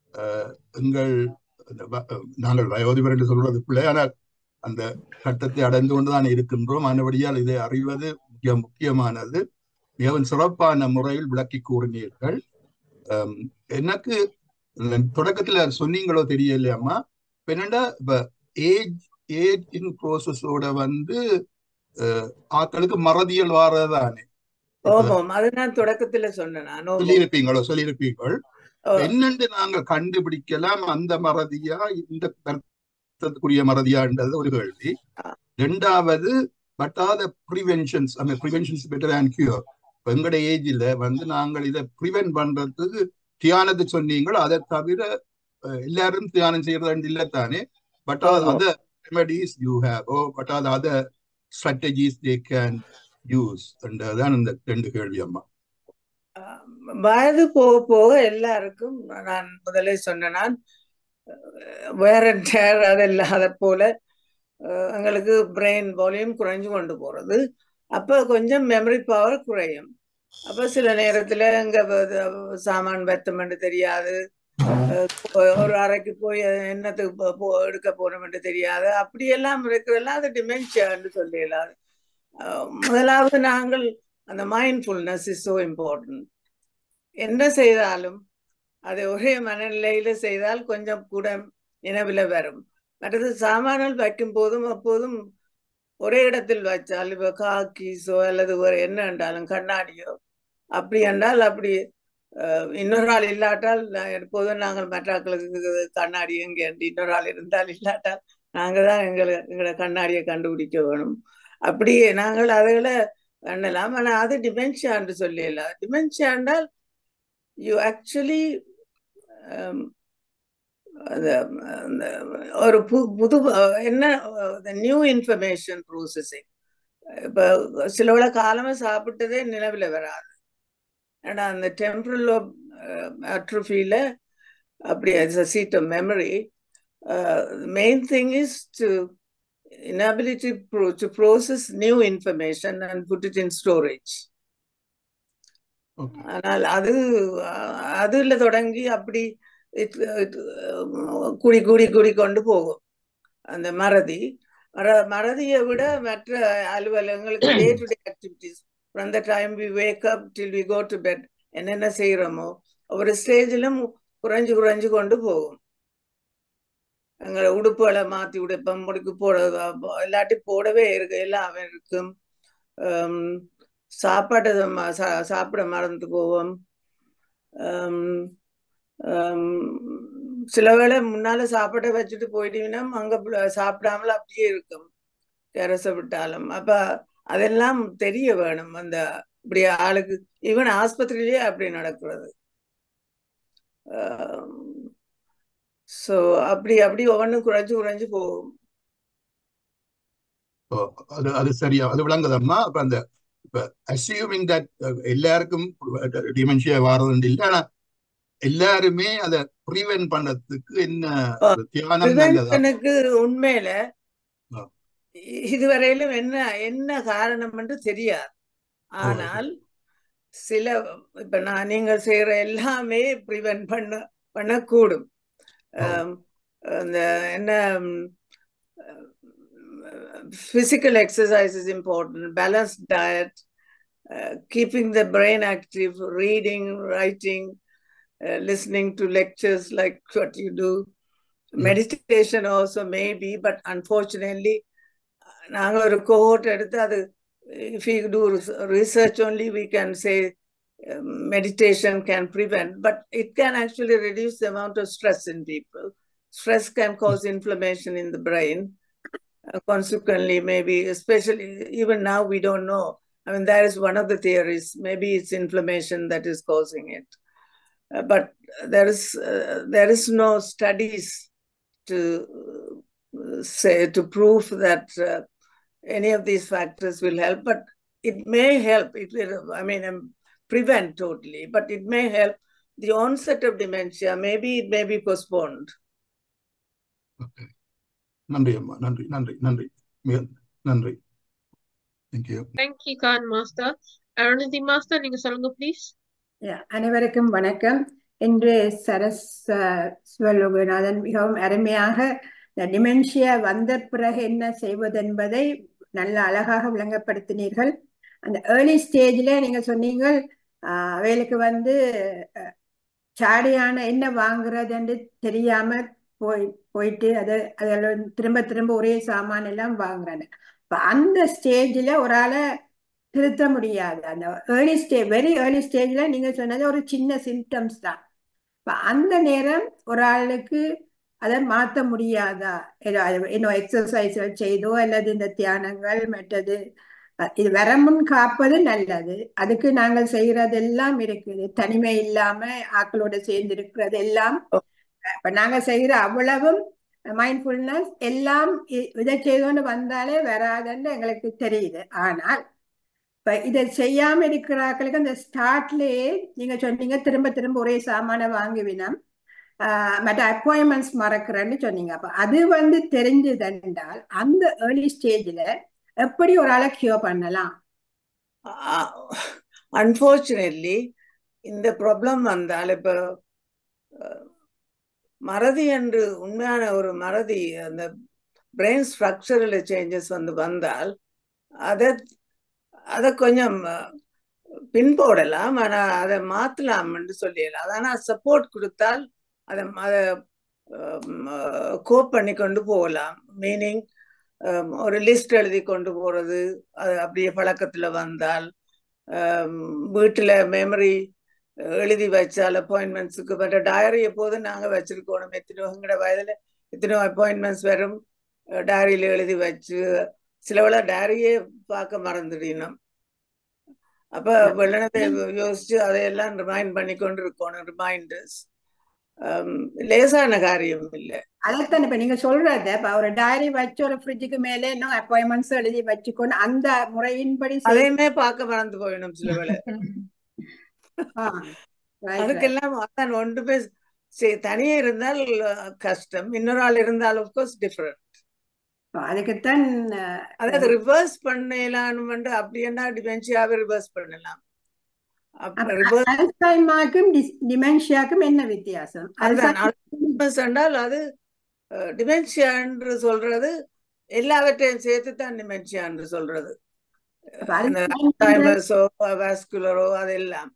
நாங்கள் வயோதிபர் என்று சொல்வது பிள்ளை, ஆனால் அந்த கட்டத்தை அடைந்து கொண்டுதான் இருக்கின்றோம். ஆனபடியால் இதை அறிவது மிக முக்கியமானது. மிகவும் சிறப்பான முறையில் விளக்கி கூறினீர்கள். எனக்கு தொடக்கத்துல சொன்னீங்களோ தெரியலையாம்மா, என்னண்டா இப்ப ஏஜிங் ப்ரோசஸோட ஆட்களுக்கு மறதியல் வாரதானே தொடக்கத்துல சொன்னேன். சொல்லியிருப்பீங்கள். என்னென்று நாங்கள் கண்டுபிடிக்கலாம் அந்த மறதியா இந்த கருத்துக்குரிய மறதியான்றது ஒரு கேள்வி. ரெண்டாவது, பட் ஆர் த ப்ரிவென்ஷன்ஸ், அந்த ப்ரிவென்ஷன்ஸ் பெட்டர் தேன் கியூர். எங்களுடைய ஏஜ்ல நாங்கள் இதை ப்ரிவென்ட் பண்றதுக்கு தியானத்தை சொன்னீங்கள். அதை தவிர எல்லாரும் தியானம் செய்யறது இல்லத்தானே. But are other remedies you have, but are other strategies they can use? தான் இந்த 2 கேள்வி அம்மா. வயது போக போக எல்லாருக்கும் நான் முதலே சொன்னேன் வேர் அண்ட் டேர் அதெல்லாம் அதை போல எங்களுக்கு பிரெயின் வால்யூம் குறைஞ்சு கொண்டு போறது. அப்போ கொஞ்சம் மெமரி பவர் குறையும். அப்போ சில நேரத்தில் எங்க சாமான் வெத்தமென்று தெரியாது, ஒரு அறைக்கு போய் என்னத்துக்கு எடுக்க போறோம்னு தெரியாது, அப்படியெல்லாம் இருக்கிறதெல்லாம் அது டிமென்ஷியான்னு சொல்லலாது. முதலாவது நாங்கள் அந்த மைண்ட்ஃபுல்னஸ் இஸ் ஸோ இம்பார்ட்டன்ட். என்ன செய்தாலும் அதை ஒரே மனநிலையில செய்தால் கொஞ்சம் கூட நினைவில் வரும். மற்றது சாமான்கள் வைக்கும் போதும் அப்போதும் ஒரே இடத்தில் வச்சால் இப்போ காக்கீஸோ அல்லது ஒரு என்ன என்றாலும் கண்ணாடியோ அப்படி என்றால் அப்படி இன்னொரு ஆள் இல்லாட்டால் எப்போதும் நாங்கள் மற்றாக்களுக்கு கண்ணாடி எங்கே இன்னொரு ஆள் இருந்தால் இல்லாட்டால் நாங்கள் தான் எங்களை கண்ணாடியை கண்டுபிடிக்க வேணும். அப்படியே நாங்கள் அதுகளை பண்ணலாம். ஆனால் அது டிமென்ஷியான்னு சொல்லலாம். டிமென்ஷியா என்றால் யூ ஆக்சுவலி ஒரு புது என்ன நியூ இன்ஃபர்மேஷன் ப்ரோசஸிங். இப்போ சில காலமாக சாப்பிட்டதே நினைவில் வராது. ஏன்னா அந்த டெம்பரல் அட்ரோஃபியில் அப்படி seat of memory. Main thing is to inability to process new information and put it in storage. ஆனால் அதுல தொடங்கி அப்படி குடி குடி குடி கொண்டு போகும் அந்த மறதியை விட மற்ற அலுவலகங்களுக்கு day to day activities from the time we wake up till we go to bed என்னென்ன செய்யறோமோ ஒரு ஸ்டேஜிலும் குறைஞ்சு குறைஞ்சு கொண்டு போகும். எங்களை உடுப்புகளை மாற்றி உடுப்போம், முடிக்கு போட இல்லாட்டி போடவே இருக்கு எல்லாம் இருக்கும். சாப்பாட்டை சாப்பிட மறந்து போவோம். சில வேளை முன்னால சாப்பாட்டை வச்சுட்டு போயிட்டீங்கன்னா அங்க சாப்பிடாமல் அப்படியே இருக்கும் கரச விட்டாலும். அப்ப அதெல்லாம் தெரிய வேணும். அந்த இப்படி ஆளுக்கு ஈவன் ஆஸ்பத்திரியிலேயே அப்படி நடக்கிறது. ஸோ அப்படி அப்படி ஒவ்வொன்றும் குறைஞ்சு குறைஞ்சு போகும். அது சரியா அது விளங்குதம்மா. அப்ப அந்த இப்ப அசியூமிங் தட் எல்லாருக்கும் டிமென்ஷியா வாரது இல்லை, ஆனா எல்லாருமே அதை ப்ரிவென்ட் பண்றதுக்கு என்ன எனக்கு உண்மையில இதுவரையிலும் என்ன என்ன காரணம் என்று தெரியாது. ஆனால் சில இப்ப நீங்கள் செய்யற எல்லாமே ப்ரிவென்ட் பண்ணக்கூடும். என்ன physical exercise is important, balanced diet, keeping the brain active, reading, writing, listening to lectures like what you do. Meditation also maybe, but unfortunately நாங்கள் ஒரு கோஹோர்ட் எடுத்து அது if we do research only we can say meditation can prevent, but it can actually reduce the amount of stress in people. Stress can cause inflammation in the brain. Consequently, maybe, especially even now, we don't know. I mean, that is one of the theories. Maybe it's inflammation that is causing it. But there is no studies to say, to prove that any of these factors will help. But it may help. It will, I mean, prevent totally, but it may help the onset of dementia. Maybe it may be postponed. Okay. நன்றி அம்மா. நன்றி நன்றி நன்றி நன்றி. Thank you. Thank you, Khan Master. Arunati Master, நீங்க சொல்லுங்க ப்ளீஸ். அனைவருக்கும் வணக்கம். இன்று சரஸ் சிவலோகநாதன் மிகவும் அருமையாக டிமென்ஷியா வந்த பிறகு என்ன செய்வதென்பதை நல்ல அழகாக விளங்கப்படுத்தினீர்கள். அந்த ஏர்லி ஸ்டேஜில் நீங்க சொன்னீங்க அவைகளுக்கு சாடியான என்ன வாங்குறதுன்னு தெரியாம போயிட்டு அதில் திரும்ப திரும்ப ஒரே சாமான் எல்லாம் வாங்குறாங்க. இப்போ அந்த ஸ்டேஜில் ஒரு ஆளை திருத்த முடியாது. அந்த வெரி ஏர்லி ஸ்டேஜில் நீங்கள் சொன்னது ஒரு சின்ன சிம்டம்ஸ் தான். இப்போ அந்த நேரம் ஒரு ஆளுக்கு அதை மாற்ற முடியாதா? இன்னும் எக்ஸசைஸ்கள் செய்தோ அல்லது இந்த தியானங்கள் மற்றது இது வரமுன் காப்பது நல்லது. அதுக்கு நாங்கள் செய்யறதெல்லாம் இருக்குது. தனிமை இல்லாம ஆக்களோட சேர்ந்து இருக்கிறது எல்லாம் இப்ப நாங்க செய்யற அவ்வளவும் மைண்ட்ஃபுல்னஸ் எல்லாம் இதை செய்தோன்னு வந்தாலே வராதுன்னு எங்களுக்கு தெரியுது. ஆனால் இப்ப இதை செய்யாம இருக்கிறார்களுக்கு அந்த ஸ்டார்ட்லயே நீங்க சொன்னீங்க திரும்ப திரும்ப ஒரே சாமான வாங்குவினம், மற்ற அப்பாயின்மெண்ட்ஸ் மறக்கிறேன்னு சொன்னீங்க. அப்ப அது தெரிஞ்சதென்றால் அந்த ஏர்லி ஸ்டேஜ்ல எப்படி ஒரு ஆளை கியூர் பண்ணலாம்? அன்பார்ச்சுனேட்லி இந்த ப்ராப்ளம் வந்தால் இப்ப மறதி என்று உண்மையான ஒரு மறதி, அந்த பிரெயின் ஸ்ட்ரக்சரல் சேஞ்சஸ் வந்தால் அதை கொஞ்சம் பின்போடலாம், ஆனா அதை மாத்தலாம் என்று சொல்லிடலாம். ஆனா சப்போர்ட் கொடுத்தால் அதை கோப் பண்ணி கொண்டு போகலாம். மீனிங் ஒரு லிஸ்ட் எழுதி கொண்டு போறது, அது அப்படியே பழக்கத்துல வந்தால், வீட்டுல மெமரி எழுதி வச்சால் அப்பாயின்மெண்ட்ஸுக்கு பட் டயரி எப்போதும் நாங்கள் வச்சிருக்கணும். எங்கட வயதுல எத்தனையோ அப்பாயின்மெண்ட்ஸ் வரும், டைரியில எழுதி வச்சு சிலவள டைரியே பார்க்க மறந்துடணும். அப்ப வெள்ளனத்தை யோசிச்சு அதையெல்லாம் ரிமைண்ட் பண்ணி கொண்டு இருக்கணும். ரிமைண்டர்ஸ் லேசான காரியம் இல்லை. அதைத்தான் இப்ப நீங்க சொல்றத இப்ப ஒரு டைரி வச்சு ஒரு ஃப்ரிட்ஜுக்கு மேலே இன்னும் அப்பாயின்மெண்ட்ஸ் எழுதி வச்சுக்கொண்டு அந்த முறையின்படி அதையுமே பார்க்க மறந்து போயிடும் சில வேளை. அதுக்கெல்லாம் ஒன்றுமே தனியே இருந்தால் கஷ்டம், இன்னொரு ஆள் இருந்தால் ஆஃப்கோர்ஸ் டிஃபரெண்ட். அதுக்குத்தான் அதாவது ரிவர்ஸ் பண்ணலான்னு அப்படின்னா டிமென்ஷியாவை ரிவர்ஸ் பண்ணலாம். அல்சைமருக்கும் டிமென்ஷியாக்கும் என்ன வித்தியாசம்? என்றால் அது டிமென்ஷியா என்று சொல்றது எல்லாவற்றையும் சேர்த்து தான் டிமென்ஷியா என்று சொல்றது. அல்சைமர்ஸோ வாஸ்குலரோ அதெல்லாம்.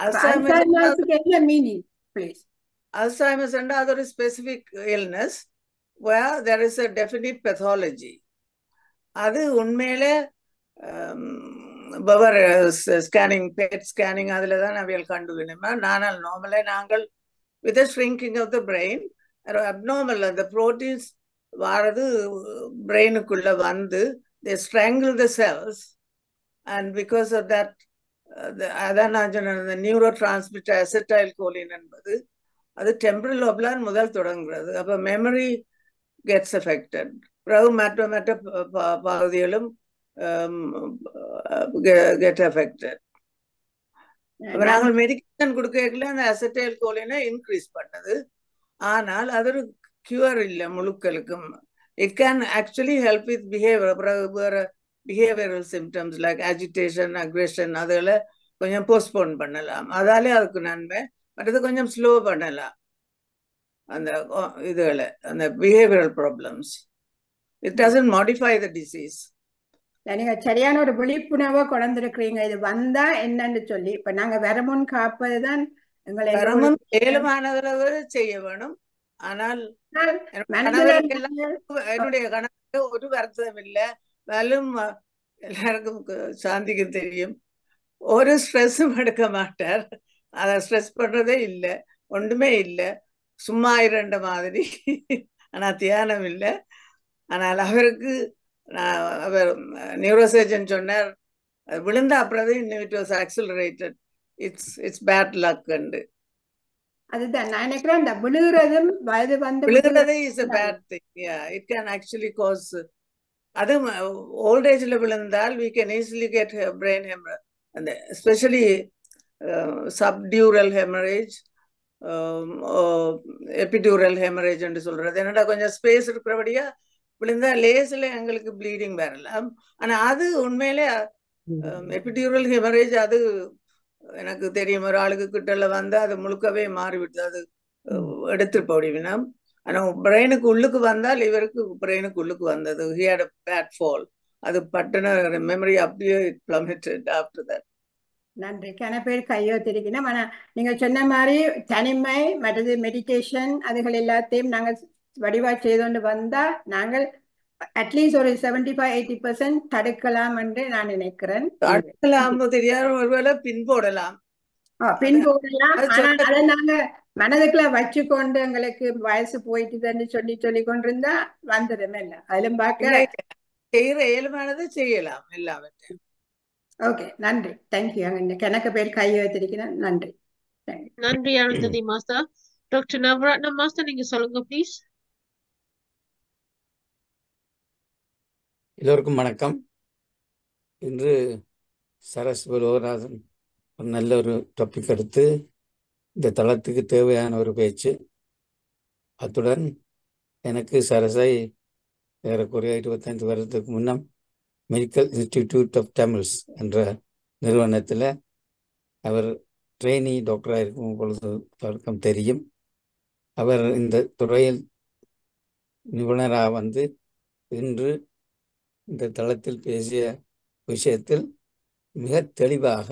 Alzheimer's and other specific illness where there is a definite pathology. அது உண்மையிலே பவர் ஸ்கேனிங், பெட் ஸ்கேனிங் அதுல தான் அவைகள் கண்டுபிடிமா. ஆனால் நார்மலே நாங்கள் with a shrinking of the brain, abnormal அந்த ப்ரோட்டீன்ஸ் வாரது பிரெயினுக்குள்ள வந்து they strangle the cells, and because of that அதான் நான் சொன்ன நியூரோ டிரான்ஸ்மிட்டர் அசெட்டைல் கோலின் என்பது அது டெம்பரல் லோப்ல முதல் தொடங்குறது. அப்ப மெமரி கெட்ஸ் அஃபெக்டட், பிறகு மற்ற பகுதிகளும் கெட் அஃபெக்டட். அப்ப நாங்கள் மெடிக்கேஷன் கொடுக்கல அந்த அசெட்டைல் கோலினை இன்க்ரீஸ் பண்ணது, ஆனால் அது ஒரு கியூர் இல்லை முழுக்களுக்கும். It can actually help with behaviour, behavioural symptoms like agitation, aggression, அதில் கொஞ்சம் போஸ்ட்போன் பண்ணலாம். அதாலே அதுக்கு நன்மை. மற்றது கொஞ்சம் ஸ்லோ பண்ணலாம் அந்த இதுகளை, அந்த behavioural problems. It doesn't modify the disease. நீங்க சரியான ஒரு விழிப்புணர்வை கொண்டிருக்கிறீங்க. இது வந்தா என்னன்னு சொல்லி இப்ப நாங்க வரமுன் காப்பதுதான் எங்களை ஏழுமானதுல செய்ய வேணும். ஆனால் என்னுடைய கணக்கு ஒரு வருத்தம் இல்லை, மேலும் எல்லாருக்கும் சாந்திக்கு தெரியும், ஒரு ஸ்ட்ரெஸ்ஸும் எடுக்க மாட்டார். அதை ஸ்ட்ரெஸ் பண்றதே இல்லை, ஒன்றுமே இல்லை, சும்மா இருந்த மாதிரி. ஆனா தியானம் இல்லை. ஆனால் அவருக்கு அவர் நியூரோசர்ஜன் சொன்னார், விழுந்த அப்புறம் இன்னும் it was accelerated, it's bad luck. அதுதான் நான் நினைக்கிறேன், இந்த விழுகிறதும் வயது வந்து விழுகிறதே is a bad thing. Yeah, it can actually cause, அது ஓல்ட் ஏஜ்ல விழுந்தால் we can easily get brain hemorrhage, and especially subdural hemorrhage, epidural hemorrhage என்று சொல்றது. என்னடா கொஞ்சம் ஸ்பேஸ் இருக்கிறபடியா விழுந்தா லேஸ்ல எங்களுக்கு ப்ளீடிங் வரலாம். ஆனா அது உண்மையிலே எபிடியூரல் ஹெமரேஜ் அது எனக்கு தெரியும், ஒரு ஆளுக்கு கிட்டல வந்து அது முழுக்கவே மாறிவிட்டு அது எடுத்து போடுவினோம். ஆனா பிரெயினுக்கு உள்ளுக்கு வந்தால் இவருக்கு பிரெயினுக்கு உள்ளுக்கு வந்தது, he had a bad fall. அது பட்டன மெமரி அப்படியே plummeted after that. நன்றி. கன பேர் கையோத்திருக்கணும். ஆனா நீங்க சொன்ன மாதிரி தனிமை மற்றது மெடிடேஷன் அதுகள் எல்லாத்தையும் நாங்கள் வடிவா செய்தோண்டு வந்தா நாங்கள் அட்லீஸ்ட் ஒரு 75-80% தடுக்கலாம் என்று நான் நினைக்கிறேன். தடுக்கலாம் தெரியாது, ஒருவேளை பின்போடலாம். பின்போடலாம். ஆனா அதை நாங்க மனதுக்குள்ள வச்சுக்கொண்டு எங்களுக்கு வயசு போயிட்டுதுன்னு சொல்லி கொண்டிருந்தா வந்துடும். இல்ல அதிலும் பார்க்க செய்யற இயல்பானது செய்யலாம் எல்லாவற்றையும். ஓகே, நன்றி. தேங்க்யூ. அங்க கணக்கு பேர் கை வைத்திருக்கிறேன். நன்றி. நன்றி Arundhati master. Doctor Navaratnam master, நீங்க சொல்லுங்க ப்ளீஸ். எல்லோருக்கும் வணக்கம். இன்று சரஸ் லோகநாதன் ஒரு நல்ல ஒரு டாபிக் எடுத்து இந்த தளத்துக்கு தேவையான ஒரு பேச்சு. அத்துடன் எனக்கு சரஸை ஏறக்குறைய 25 வருடத்துக்கு முன்னம் மெடிக்கல் இன்ஸ்டிடியூட் ஆஃப் தமிழ்ஸ் என்ற நிறுவனத்தில் அவர் ட்ரெயினி டாக்டராக இருக்கும் பொழுது தொடக்கம் தெரியும். அவர் இந்த துறையில் நிபுணராக வந்து இன்று இந்த தளத்தில் பேசிய விஷயத்தில் மிக தெளிவாக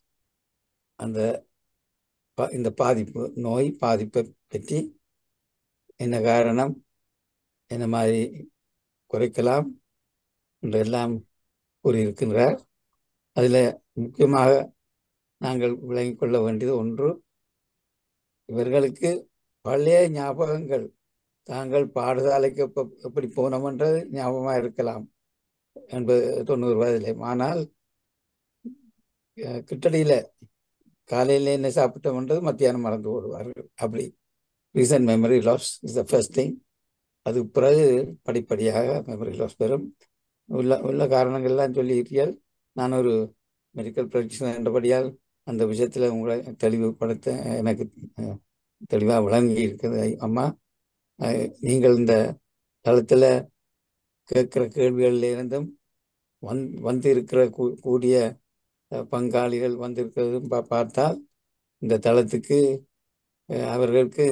இந்த நோய் பாதிப்பை பற்றி என்ன காரணம், என்ன மாதிரி குறைக்கலாம் என்றெல்லாம் கூறியிருக்கின்றார். அதில் முக்கியமாக நாங்கள் விளங்கிக் கொள்ள வேண்டியது ஒன்று, இவர்களுக்கு பழைய ஞாபகங்கள், தாங்கள் பாடசாலைக்கு எப்படி போனோம்ன்றது ஞாபகமாக இருக்கலாம் 80-90 வயதிலே. ஆனால் கிட்டடியில் காலையில் என்ன சாப்பிட்டோம்ன்றது மத்தியானம் மறந்து போடுவார்கள். அப்படி recent memory loss is the first thing. அதுக்கு பிறகு படிப்படியாக மெமரி லாஸ் பெறும். உள்ள காரணங்கள்லாம் சொல்லியிருக்கியால் நான் ஒரு மெடிக்கல் ப்ராக்டிஷனர் என்றபடியால் அந்த விஷயத்தில் உங்களை தெளிவுபடுத்த எனக்கு தெளிவாக விளங்கி இருக்குது. அம்மா, நீங்கள் இந்த தளத்தில் கேட்குற கேள்விகளிலிருந்தும் வந்திருக்கிற கூடிய பங்காளிகள் வந்திருக்கிறதும் பார்த்தால் இந்த தளத்துக்கு அவர்களுக்கு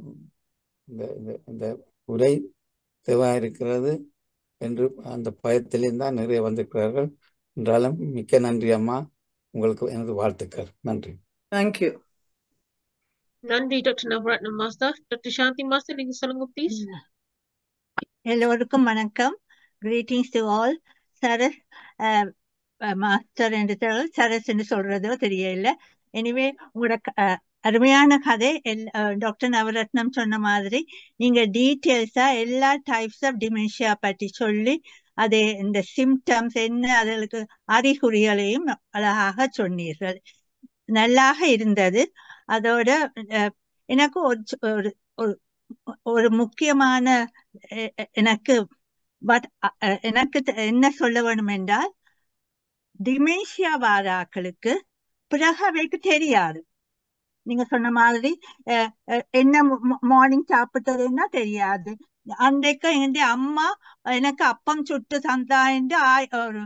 இந்த உரை தேவையாக இருக்கிறது என்று அந்த பயத்திலேயும் தான் நிறைய வந்திருக்கிறார்கள். என்றாலும் மிக்க நன்றி அம்மா, உங்களுக்கு எனது வாழ்த்துக்கள். நன்றி. தேங்க்யூ. நன்றி doctor Navaratnam master. Doctor Shanthi master, நீங்க சொல்லுங்க ப்ளீஸ். எல்லோருக்கும் வணக்கம். Greetings to all. Saras master என்று சரஸ் என்று சொல்றதோ தெரியல. எனிவே, உங்களோட அருமையான கதை. டாக்டர் நவரத்னம் சொன்ன மாதிரி நீங்க டீட்டெயில்ஸா எல்லா டைப்ஸ் ஆஃப் டிமென்ஷியா பற்றி சொல்லி அதே இந்த சிம்டம்ஸ் என்ன, அதற்கு அறிகுறிகளையும் அழகாக சொன்னீர்கள். நல்லாக இருந்தது. அதோட எனக்கு ஒரு முக்கியமான எனக்கு என்ன சொல்ல வேணும் என்றால், டிமென்ஷியா வாராக்களுக்கு பிறகு அவைக்கு தெரியாது. நீங்க சொன்ன மாதிரி என்ன மார்னிங் சாப்பிட்டதுன்னா தெரியாது. அன்றைக்கு எங்க அம்மா எனக்கு அப்பம் சுட்டு தந்தா என்று ஒரு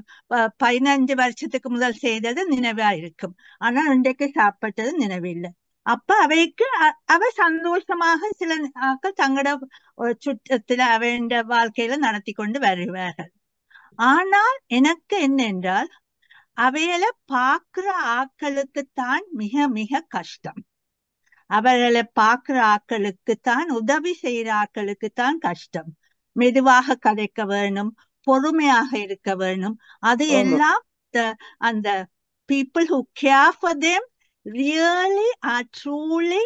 15 வருஷத்துக்கு முதல் செய்தது நினைவா இருக்கும். ஆனா இன்றைக்கு சாப்பிட்டது நினைவில்லை. அப்ப அவைக்கு அவ சந்தோஷமாக சில ஆக்கள் தங்களோட சுற்றத்துல அவைண்ட வாழ்க்கையில நடத்தி கொண்டு வருவார்கள். ஆனால் எனக்கு என்னென்றால், அவைகளை பார்க்கிற ஆக்களுக்குத்தான் மிக மிக கஷ்டம். அவர்களை பார்க்கிற ஆக்களுக்குத்தான், உதவி செய்யற ஆக்களுக்குத்தான் கஷ்டம். மெதுவாக கதைக்க வேணும், பொறுமையாக இருக்க வேணும். அது எல்லாம் அந்த people who care for them really are truly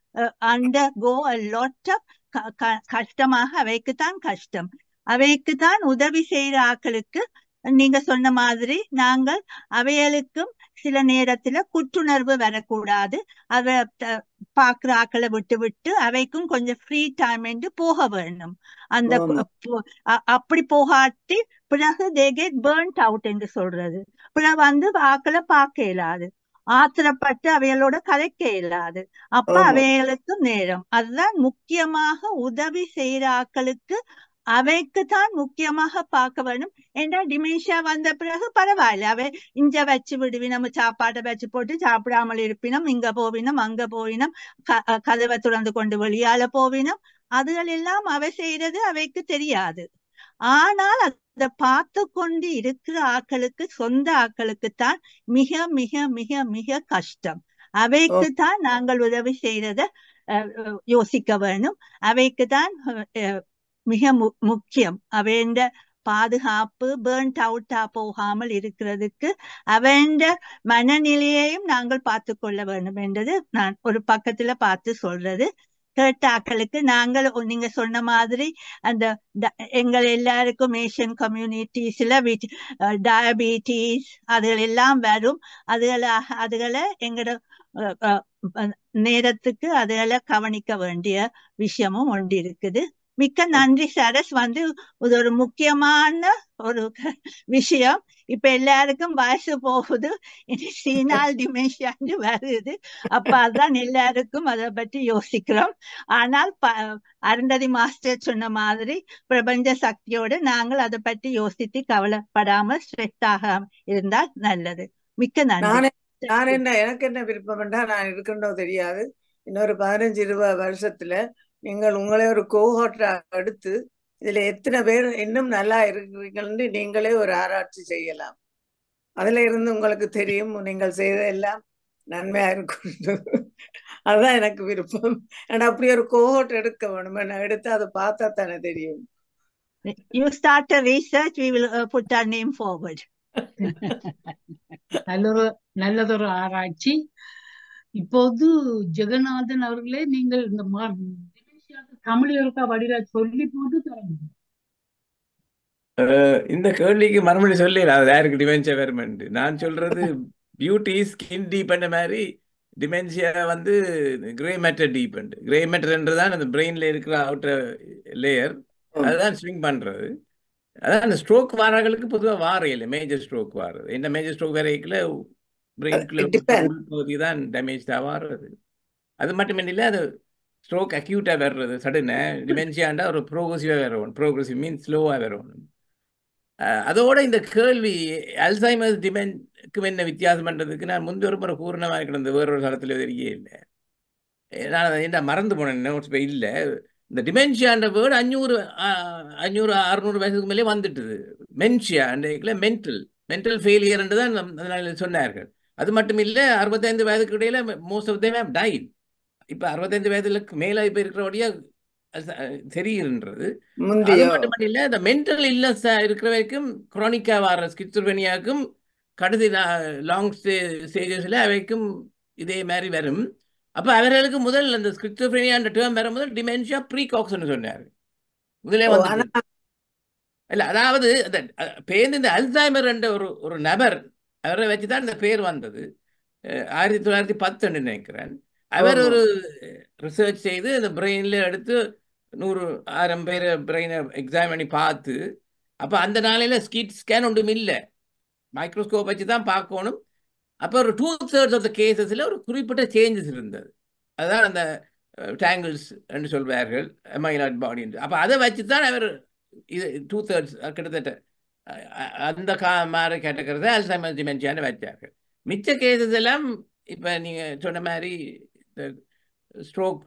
undergo a lot of கஷ்டமாக அவைக்குத்தான் கஷ்டம். அவைக்குத்தான் உதவி செய்யற ஆக்களுக்கு நீங்க சொன்ன மாதிரி நாங்கள் அவைகளுக்கும் சில நேரத்துல குற்றுணர்வு வரக்கூடாது. அத பாக்குற ஆக்களை விட்டு விட்டு அவைக்கும் கொஞ்சம் ஃப்ரீ டைம் என்று போக வேணும். அந்த அப்படி போகாட்டி பிறகு they get burnt out என்று சொல்றது. பிறகு ஆக்களை பார்க்க இயலாது, ஆத்திரப்பட்டு அவைகளோட கதைக்க இயலாது. அப்ப அவைகளுக்கும் நேரம். அதுதான் முக்கியமாக உதவி செய்யற ஆக்களுக்கு அவைக்குத்தான் முக்கியமாக பார்க்க வேணும். ஏன்னா டிமென்ஷியா வந்த பிறகு பரவாயில்ல, அவை இங்க வச்சு விடுவினம், சாப்பாட்டை வச்சு போட்டு சாப்பிடாமல் இருப்பினம், இங்க போவினம் அங்க போவினம், கதவை துறந்து கொண்டு வெளியால போவினம். அதுகள் எல்லாம் அவை செய்யறது அவைக்கு தெரியாது. ஆனால் அதை பார்த்து கொண்டு இருக்கிற ஆக்களுக்கு, சொந்த ஆக்களுக்குத்தான் மிக மிக மிக மிக கஷ்டம். அவைக்குத்தான் நாங்கள் உதவி செய்யறத யோசிக்க வேணும். அவைக்குதான் மிக முக்கியம். அவைண்ட பாதுகாப்பு, பேர்ன்ட் அவுட்டா போகாமல் இருக்கிறதுக்கு அவண்ட மனநிலையையும் நாங்கள் பார்த்து கொள்ள வேண்டும் என்றது நான் ஒரு பக்கத்துல பார்த்து சொல்றது. கேட்ட ஆக்களுக்கு நாங்கள் நீங்க சொன்ன மாதிரி அந்த எங்கள் எல்லாருக்கும் ஏசியன் கம்யூனிட்டிஸ்ல டயபிட்டிஸ் அதுகள் எல்லாம் வரும். அதுகளை எங்களோட நேரத்துக்கு அதுகளை கவனிக்க வேண்டிய விஷயமும் ஒன்று இருக்குது. மிக்க நன்றி சரஸ். இது ஒரு முக்கியமான ஒரு விஷயம். இப்ப எல்லாருக்கும் வயசு போகுது, சீனால் டிமென்ஷியான்னு வருது. அப்ப அதான் எல்லாருக்கும் அதை பற்றி யோசிக்கிறோம். ஆனால் அருந்ததி மாஸ்டர் சொன்ன மாதிரி பிரபஞ்ச சக்தியோடு நாங்கள் அதை பற்றி யோசித்து கவலைப்படாமல் ஸ்ட்ரெஸ் ஆகாம இருந்தால் நல்லது. மிக்க நன்றி. எனக்கு என்ன விருப்பம் என்றா, நான் இருக்கின்றோ தெரியாது, இன்னொரு 15-20 வருஷத்துல நீங்கள் உங்களே ஒரு கோஹோட்டை எடுத்து இதுல எத்தனை பேர் இன்னும் நல்லா இருக்கிறீங்கன்னு நீங்களே ஒரு ஆராய்ச்சி செய்யலாம். அதுல இருந்து உங்களுக்கு தெரியும் நீங்கள் செய்த எல்லாம் நன்மையா இருக்கும். அதுதான் எனக்கு விருப்பம். அப்படி ஒரு கோஹோட் எடுக்க வேணும். நான் எடுத்து அதை பார்த்தா தானே தெரியும். You start a research, we will put our name forward. நல்லதொரு ஆராய்ச்சி. இப்போது ஜெகநாதன் அவர்களே, நீங்கள் இந்த தமிழருக்கா வடிவா சொல்லி போட்டு தரணும். இந்த கேள்விக்கு மறுமொழி சொல்லி அது யாருக்கு டிமென்ஷியா வருமெண்டு. நான் சொல்றது பியூட்டி ஸ்கின் டீப் பண்ண மாதிரி dementia grey matter deep. Grey மேட்டர்ன்றதான் அந்த பிரெயின்ல இருக்கிற அவுட்டர் லேயர், அதுதான் ஸ்விங் பண்றது. அதான் அந்த ஸ்ட்ரோக் வாரங்களுக்கு பொதுவாக வாரையில் மேஜர் ஸ்ட்ரோக் வாரது. என்ன மேஜர் ஸ்ட்ரோக் வரைக்குள்ள பிரெயின்குள்ள உள்பகுதி தான் டேமேஜ் ஆவாறது. அது மட்டும் இல்லை, அது ஸ்ட்ரோக் அக்யூட்டாக வர்றது சடனு. டிமென்ஷியாண்டா ஒரு ப்ரோக்ரெசிவாக வரணும். ப்ரோக்ரெசிவ் மீன்ஸ் ஸ்லோவாக வரணும். அதோட இந்த கேள்வி அல்சைமர்ஸ் டிமென்ஷியாவுக்கு என்ன வித்தியாசம் பண்ணுறதுக்கு நான் முந்தி ஒரு முறை கூறினமாக கிடந்த வேறொரு காலத்தில் தெரிய இல்லை. நான் என்ன மறந்து போனேன், நோட்ஸ் இல்லை. இந்த டிமென்ஷியான்ற வேர்டு 500-600 வயசுக்கு மேலே வந்துட்டுது. மென்ஷியா மென்டல் ஃபெயிலியர் தான் சொன்னார்கள். அது மட்டும் இல்லை, 65 வயதுக்கு இடையில மோஸ்ட் ஆஃப் தேம் டைட். இப்போ 65 வயதுக்கு மேலே இப்போ இருக்கிறபடியா தெரியுன்றது. அது மட்டும் இல்லை, இந்த மென்டல் இல்னஸ் இருக்கிற வரைக்கும் குரானிக்கா வர ஸ்கிசோஃப்ரெனியாவுக்கும் கடைசி லாங் ஸ்டேஜஸ்ல அவைக்கும் இதே மாதிரி வரும். அப்போ அவர்களுக்கு முதல் அந்த ஸ்கிசோஃப்ரெனியா டேர்ம் வர முதல் டிமென்ஷியா ப்ரீகாக்ஸ்ன்னு சொன்னார். முதலே வந்து இல்லை, அதாவது பேருந்து இந்த அல்சைமர் என்ற ஒரு நபர், அவரை வச்சுதான் இந்த பேர் வந்தது. 1910 நினைக்கிறேன். அவர் ஒரு ரிசர்ச் செய்து இந்த பிரெயின்ல எடுத்து 100,000 பேர் பிரெயினை எக்ஸாம் பண்ணி பார்த்து, அப்போ அந்த நாளையில ஸ்கேன் ஒன்றும் இல்லை, மைக்ரோஸ்கோப் வச்சு தான் பார்க்கணும். அப்போ ஒரு 2/3 ஆஃப் த கேசஸில் ஒரு குறிப்பிட்ட சேஞ்சஸ் இருந்தது. அதுதான் அந்த டேங்கிள்ஸ் என்று சொல்வார்கள், மைலாய்ட் பாடி. அப்போ அதை வச்சு தான் அவர் இது 2/3 கிட்டத்தட்ட அந்த மாதிரி கேட்டக்கிறத அல்சைமர் டிமென்ஷியான்னு வச்சார்கள். மிச்ச கேசஸ் எல்லாம் இப்போ நீங்கள் சொன்ன மாதிரி ஸ்ட்ரோக்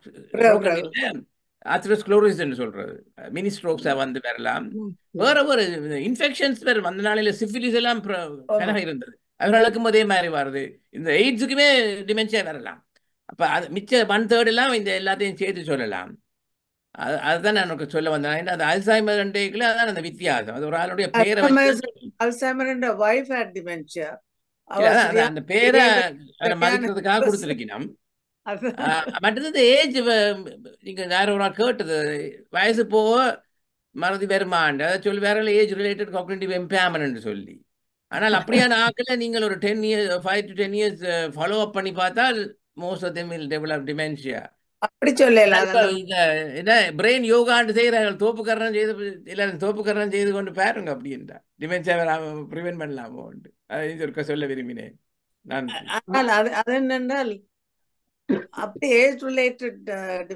ஆத்ரோஸ்க்ளோரோசிஸ் சொல்றது, மினி ஸ்ட்ரோக்ஸாக வரலாம். வேற ஒரு இன்ஃபெக்ஷன்ஸ் வரும். அந்த நாளையில் சிஃபிலிஸ் எல்லாம் இருந்தது, அவர்களுக்கும் அதே மாதிரி வருது. இந்த எய்ட்ஸுக்குமே டிமென்ஷியா வரலாம். அப்போ அது மிச்ச 1/3 எல்லாம் இந்த எல்லாத்தையும் சேர்த்து சொல்லலாம். அதுதான் நான் எனக்கு சொல்ல வந்தேன். அது அல்சைமர் அதான் அந்த வித்தியாசம். அது ஒரு ஆளுடைய பேரை அந்த பேரை மதிக்கிறதுக்காக கொடுத்துருக்கணும். மற்றது ஏஜ், நீங்க வேற ஒரு நாள் கேட்டது வயசு போக மறதி வருமாண்டு, அதை சொல்லி வேற ஏஜ் ரிலேட்டட் காக்னிட்டிவ் இம்பேர்மென்ட் சொல்லி. ஆனால் அப்படியான ஆட்களை நீங்கள் ஒரு 10 years 5 to 10 years follow up பண்ணி பார்த்தால் most of them will develop dementia. அப்படி சொல்லலாம். என்ன பிரெயின் யோகான்னு செய்யறாங்க, தோப்புக்கரணம் செய்து எல்லாரும் தோப்புக்கரணம் செய்து கொண்டு பாருங்க. அப்படின்றா டிமென்ஷியா ப்ரிவென்ட் பண்ணலாமோ அதை சொல்ல விரும்பினேன். அது என்னென்றால் அப்படி ஏஜ் ரிலேட்டட்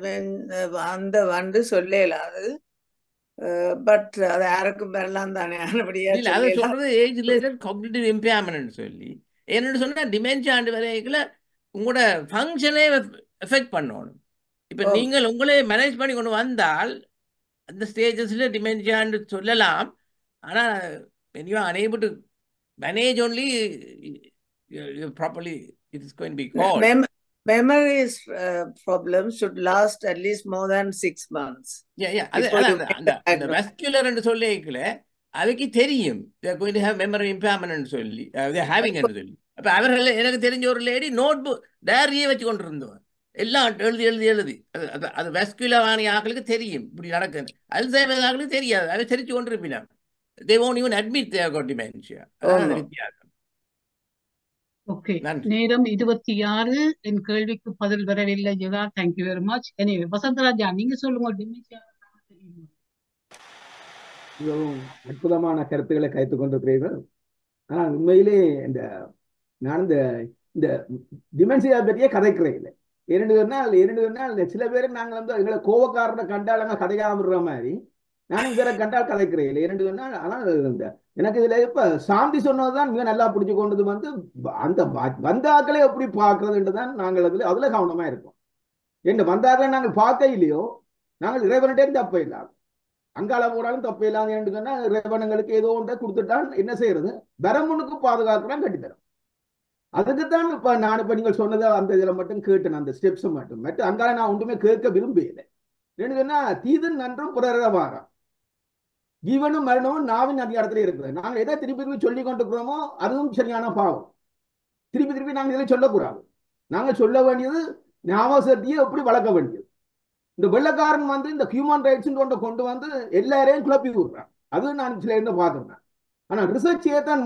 அந்த சொல்லலாது. பட் அது யாருக்கும் வரலாம் தானே. அதை சொல்றது ஏஜ் ரிலேட்டட் காக்னிட்டிவ் இம்பேர்மென்ட் சொல்லி. என்னன்னு சொன்னா டிமென்ஷியா வரைக்குள்ள உங்களோட ஃபங்க்ஷனே எஃபெக்ட் பண்ணணும். இப்ப நீங்கள் உங்களே மேனேஜ் பண்ணி கொண்டு வந்தால் அந்த ஸ்டேஜஸ்ல டிமென்ஷியான்னு சொல்லலாம். ஆனா when you are unable to manage only properly, it is going to be called. Memory problems should last at least more than 6 months. அந்த vascular என்று சொல்லிக்கல அதுக்கு தெரியும் they are going to have memory impairment சொல்லி they are having என்று சொல்லி. அப்ப அவர்கள் எனக்கு தெரிஞ்ச ஒரு லேடி நோட் புக் டைரியே வச்சு கொண்டு இருந்தோம், எல்லாம் எழுதி அது வாஸ்குலர் ஆன ஆக்களுக்கு தெரியும் இப்படி நடக்குது. அல்சைமர் ஆக்களுக்கு தெரியாது, அதை தெரிஞ்சு கொண்டு இருப்பினா they won't even admit they have got dementia. அதான் வித்தியாசம். ஓகே, நேரம் 26. என் கேள்விக்கு பதில் வரவில்லை ஜெகா. Thank you very much. எனவே வசந்தராஜா, நீங்க சொல்லுங்க டிமென்ஷியா. மிகவும் அற்புதமான கருத்துக்களை கைத்துக் கொண்டிருக்கிறீர்கள். ஆனால் உண்மையிலே நான் இந்த டிமென்சியா பற்றியே கதைக்கிறேன் இல்லை. இரண்டு நாள் சில பேர் நாங்கள் எங்களை கோவக்காரனை கண்டால் நாங்கள் கதைக்காம விடுற மாதிரி நானும் வேற கண்டால் கதைக்கிறேன் இல்லை. இரண்டு நாள். ஆனால் எனக்கு இதுல இப்ப சாந்தி சொன்னதுதான் மிக நல்லா பிடிச்சு கொண்டது அந்த வந்தாக்களை எப்படி பார்க்கறதுன்றதான் நாங்கள் அதுல கவனமா இருக்கோம். என்ன வந்தாக்களை நாங்கள் பார்க்க இல்லையோ நாங்கள் இறைவன்கிட்டே தப்ப இல்லாது அங்கால போனாலும் தப்ப இல்லாது என்று சொன்னா இறைவனங்களுக்கு ஏதோ ஒன்றை கொடுத்துட்டான் என்ன செய்யறது வரமுனுக்கு பாதுகாக்கிறான் கட்டித்தரும். அதுக்குத்தான் இப்ப நீங்கள் சொன்னதை அந்த இதுல மட்டும் கேட்டேன் அந்த ஸ்டெப்ஸ் மட்டும் அங்கால நான் ஒன்றுமே கேட்க விரும்பல. என்ன சொன்னா தீது நன்றும் புறவாரம் ஜீவனும் மரணமும் நாவின் அதிகாரத்துல இருக்குது. நாங்கள் எதை திருப்பி சொல்லி கொண்டிருக்கிறோமோ அதுவும் சரியான பாவம். திருப்பி நாங்கள் இதில் சொல்லக்கூடாது. நாங்கள் சொல்ல வேண்டியது ஞாபகத்தையே எப்படி வளர்க்க வேண்டியது. இந்த வெள்ளக்காரன் இந்த ஹியூமன் ரைட்ஸ் கொண்டு வந்து எல்லாரையும் குழப்பி விடுறான். அது நான் சில இருந்து பார்த்துருந்தேன். ஆனா ரிசர்ச் ஏத்தான்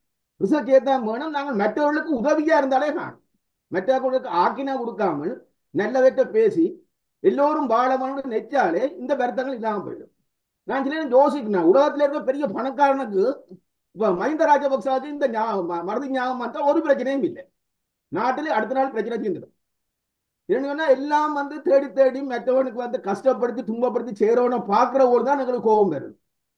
வேணும். நாங்கள் மற்றவர்களுக்கு உதவியா இருந்தாலே காணும். மற்றவர்களுக்கு ஆக்கினா கொடுக்காமல் நல்லவற்றை பேசி எல்லோரும் வாழணும்னு நெச்சாலே இந்த வருத்தங்கள் இல்லாமல் போயிடும். நான் சில யோசிக்கிறேன், உலகத்துல இருக்க பெரிய பணக்காரனுக்கு இப்ப மஹிந்த ராஜபக்சாவுக்கு இந்த மருதி ஞாபகம் வந்தா ஒரு பிரச்சனையும் இல்லை. நாட்டில் அடுத்த நாள் பிரச்சனை தீர்ந்துடும். என்னன்னா எல்லாம் தேடி மற்றவனுக்கு கஷ்டப்படுத்தி துன்பப்படுத்தி செய்யறவனை பார்க்கிற ஒரு தான் எங்களுக்கு கோபம் வருது.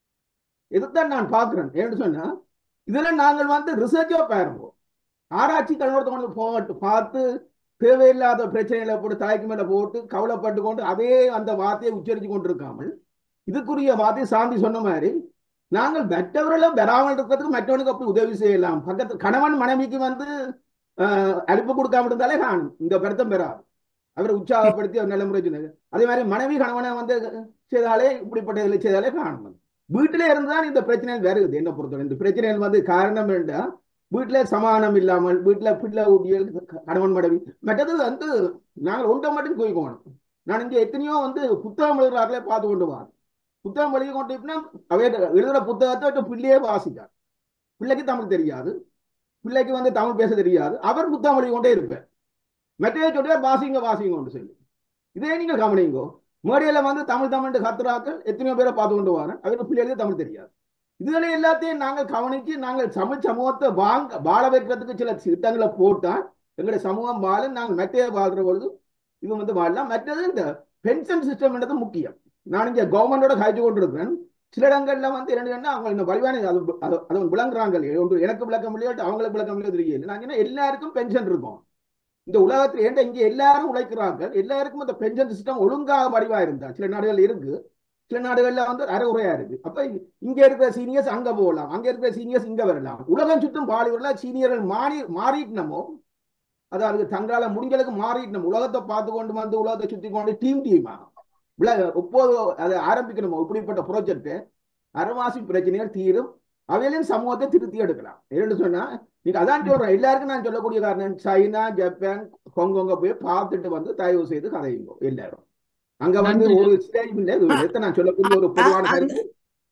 இதுதான் நான் பார்க்கிறேன். ஏன்னு சொன்னா இதுல நாங்கள் ரிசர்ச்சோ பாருவோம், ஆராய்ச்சி கண்ணோட்டத்தை போட்டு பார்த்து தேவையில்லாத பிரச்சனைகளை போட்டு தலைக்கு மேல போட்டு கவலைப்பட்டு கொண்டு அதே அந்த வார்த்தையை உச்சரித்து கொண்டிருக்காமல் இதுக்குரிய வார்த்தையை சாந்தி சொன்ன மாதிரி நாங்கள் மற்றவர்களை வராமல் இருக்கிறதுக்கு மற்றவனுக்கு அப்படி உதவி செய்யலாம். பக்கத்து கணவன் மனைவிக்கு அனுப்பு கொடுக்காம இருந்தாலே காணும் இந்த வருத்தம் பெறாது. அவரை உற்சாகப்படுத்தி அவர் நல்ல முறை சொன்னாங்க. அதே மாதிரி மனைவி கணவனை செய்தாலே இப்படிப்பட்ட இதில் செய்தாலே காணும். வீட்டிலே இருந்துதான் இந்த பிரச்சனைகள் வருது. என்ன பொறுத்தவரை இந்த பிரச்சனைகள் காரணம் வேண்டாம். வீட்டுல சமாதானம் இல்லாமல் வீட்டுல பிள்ளை ஊட்டியல் கணவன் மனைவி மற்றது நாங்கள் ஒன்றை மட்டும் போய்க்கோணும். நான் இங்க எத்தனையோ புத்தகம் எழுதுறாங்களே பார்த்து கொண்டு வாங்க. புத்தகம் எழுதி கொண்டு அவை எழுதுற புத்தகத்தை பிள்ளையே வாசிக்கார். பிள்ளைக்கு தமிழ் தெரியாது, பிள்ளைக்கு தமிழ் பேச தெரியாது. அவர் புத்தகம் எழுதி கொண்டே இருப்பார். மெட்டையை சொல்லியா வாசிங்க கொண்டு சொல்லி இதே நீங்கள் கவனிங்கோ. மேடையில தமிழ் கத்துறாக்கள் எத்தனையோ பேரை பார்த்து கொண்டு வரேன். அவருக்கு பிள்ளைகளுக்கு தமிழ் தெரியாது. இதுகளை எல்லாத்தையும் நாங்கள் கவனிச்சு நாங்கள் தமிழ் சமூகத்தை வாழ வைக்கிறதுக்கு சில திட்டங்களை போட்டால் எங்களுடைய சமூகம் வாழ நாங்கள் மெட்டையை வாழ்ற பொழுது இது வாழலாம். மற்றது இந்த பென்ஷன் சிஸ்டம்ன்றது முக்கியம். நான் இங்க கவர்மெண்டோட காய்ச்சி கொண்டு இருக்கிறேன். சில இடங்கள்ல என்னன்னா அவங்க இந்த வலிவான அது விளங்குறாங்க. ஒன்று எனக்கு விளக்கம் இல்லையாட்டு அவங்களுக்கு விளக்கம் இல்லையோ தெரியல. நாங்கள் எல்லாருக்கும் பென்ஷன் இருக்கும் இந்த உலகத்துல. ஏன்டா இங்க எல்லாரும் உழைக்கிறார்கள், எல்லாருக்கும் இந்த பென்ஷன் சிஸ்டம் ஒழுங்காக வடிவா இருந்தா. சில நாடுகள் இருக்கு, சில நாடுகள்ல அரைகுறையா இருக்கு. அப்ப இங்க இருக்கிற சீனியர்ஸ் அங்க போகலாம், அங்க இருக்கிற சீனியர்ஸ் இங்க வரலாம். உலகம் சுற்றும் பாலிவுட்ல சீனியர்கள் மாறிட்டனமோ அதாவது தங்களால முடிஞ்சளவுக்கு மாறிட்டணும். உலகத்தை பார்த்து கொண்டு உலகத்தை சுத்தி கொண்டு டீமா எப்போது அதை ஆரம்பிக்கணுமோ இப்படிப்பட்ட ப்ராஜெக்ட் அரைவாசி பிரச்சனைகள் தீரும். அவையிலும் சமூகத்தை திருத்தி எடுக்கலாம். என்னன்னு சொன்னா நீங்க அதான் சொல்றேன். எல்லாருக்கும் நான் சொல்லக்கூடிய காரணம் சைனா, ஜப்பான், ஹாங்காங்க போய் பார்த்துட்டு தயவு செய்து கதையுங்க எல்லாரும். அங்க ஒரு ஸ்டேஜ் நான் சொல்லக்கூடிய ஒரு பொதுவான கருத்து.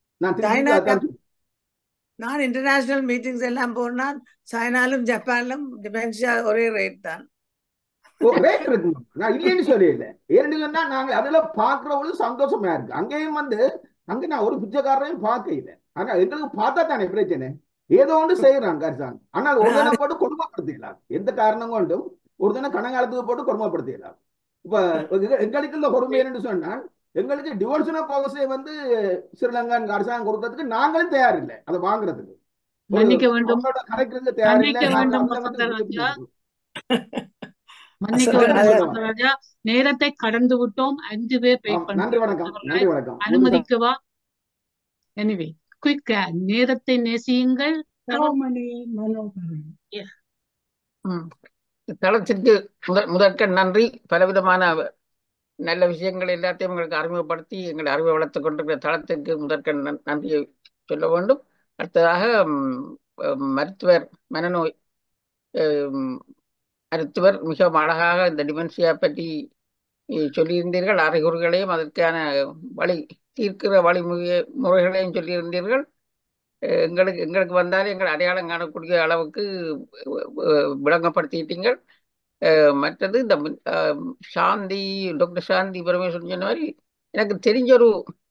நான் இன்டர்நேஷனல் மீட்டிங்ஸ் எல்லாம் போனா சைனாலும் ஜப்பான்லும் டிமென்ஷியா ஒரே ரேட் தான். ரேட் இருக்கு. நான் இல்லைன்னு சொல்லல. ஏன்னா நாங்க அதெல்லாம் பாக்குறவங்களும் சந்தோஷமா இருக்கு. அங்கேயும் அங்க நான் ஒரு பிச்சைக்காரரையும் பார்க்க இல்லை. ஆனா எங்களுக்கு பார்த்தா தானே பிரச்சனை. ஏதோ ஒன்று செய்யறாங்க அரசாங்கம். ஆனால் ஒரு தினம் போட்டு கொடுமைப்படுத்திடலாம். எந்த காரணம் கொண்டும் ஒரு தினம் கணக்காலத்துக்கு போட்டு கொடுமைப்படுத்திடலாம். இப்ப எங்களுக்கு இந்த கொடுமை என்று சொன்னால் எங்களுக்கு டிவோர்ஷன் ஆஃப் பவர்ஸை ஸ்ரீலங்கா அரசாங்கம் கொடுக்கறதுக்கு நாங்களும் தயார் இல்லை. அதை வாங்குறதுக்கு கரைக்கிறதுக்கு தயார் இல்லை. நேரத்தை கடந்து விட்டோம். 5 பேர் நன்றி வணக்கம். அனுமதிக்கவா? எனிவே குயிக் நேரத்தை நேசியுங்கள். தளத்திற்கு முதற்க நன்றி. பலவிதமான நல்ல விஷயங்கள் எல்லாத்தையும் எங்களுக்கு அறிமுகப்படுத்தி எங்களை அறிவை வளர்த்துக் கொண்டிருக்கிற தளத்திற்கு முதற்க நன்றியை சொல்ல வேண்டும். அடுத்ததாக மருத்துவர் மனநோய் மருத்துவர் மிக அழகாக இந்த டிமென்ஷியா பற்றி சொல்லியிருந்தீர்கள். அறிகுறிகளையும் அதற்கான தீர்க்கிற வழிமுறைகளையும் சொல்லியிருந்தீர்கள். எங்களுக்கு வந்தாலும் எங்கள் அடையாளம் காணக்கூடிய அளவுக்கு விளங்கப்படுத்திட்டீங்கள். மற்றது இந்த டாக்டர் சாந்தி பரமேஸ்வரன் சொன்ன மாதிரி எனக்கு தெரிஞ்ச ஒரு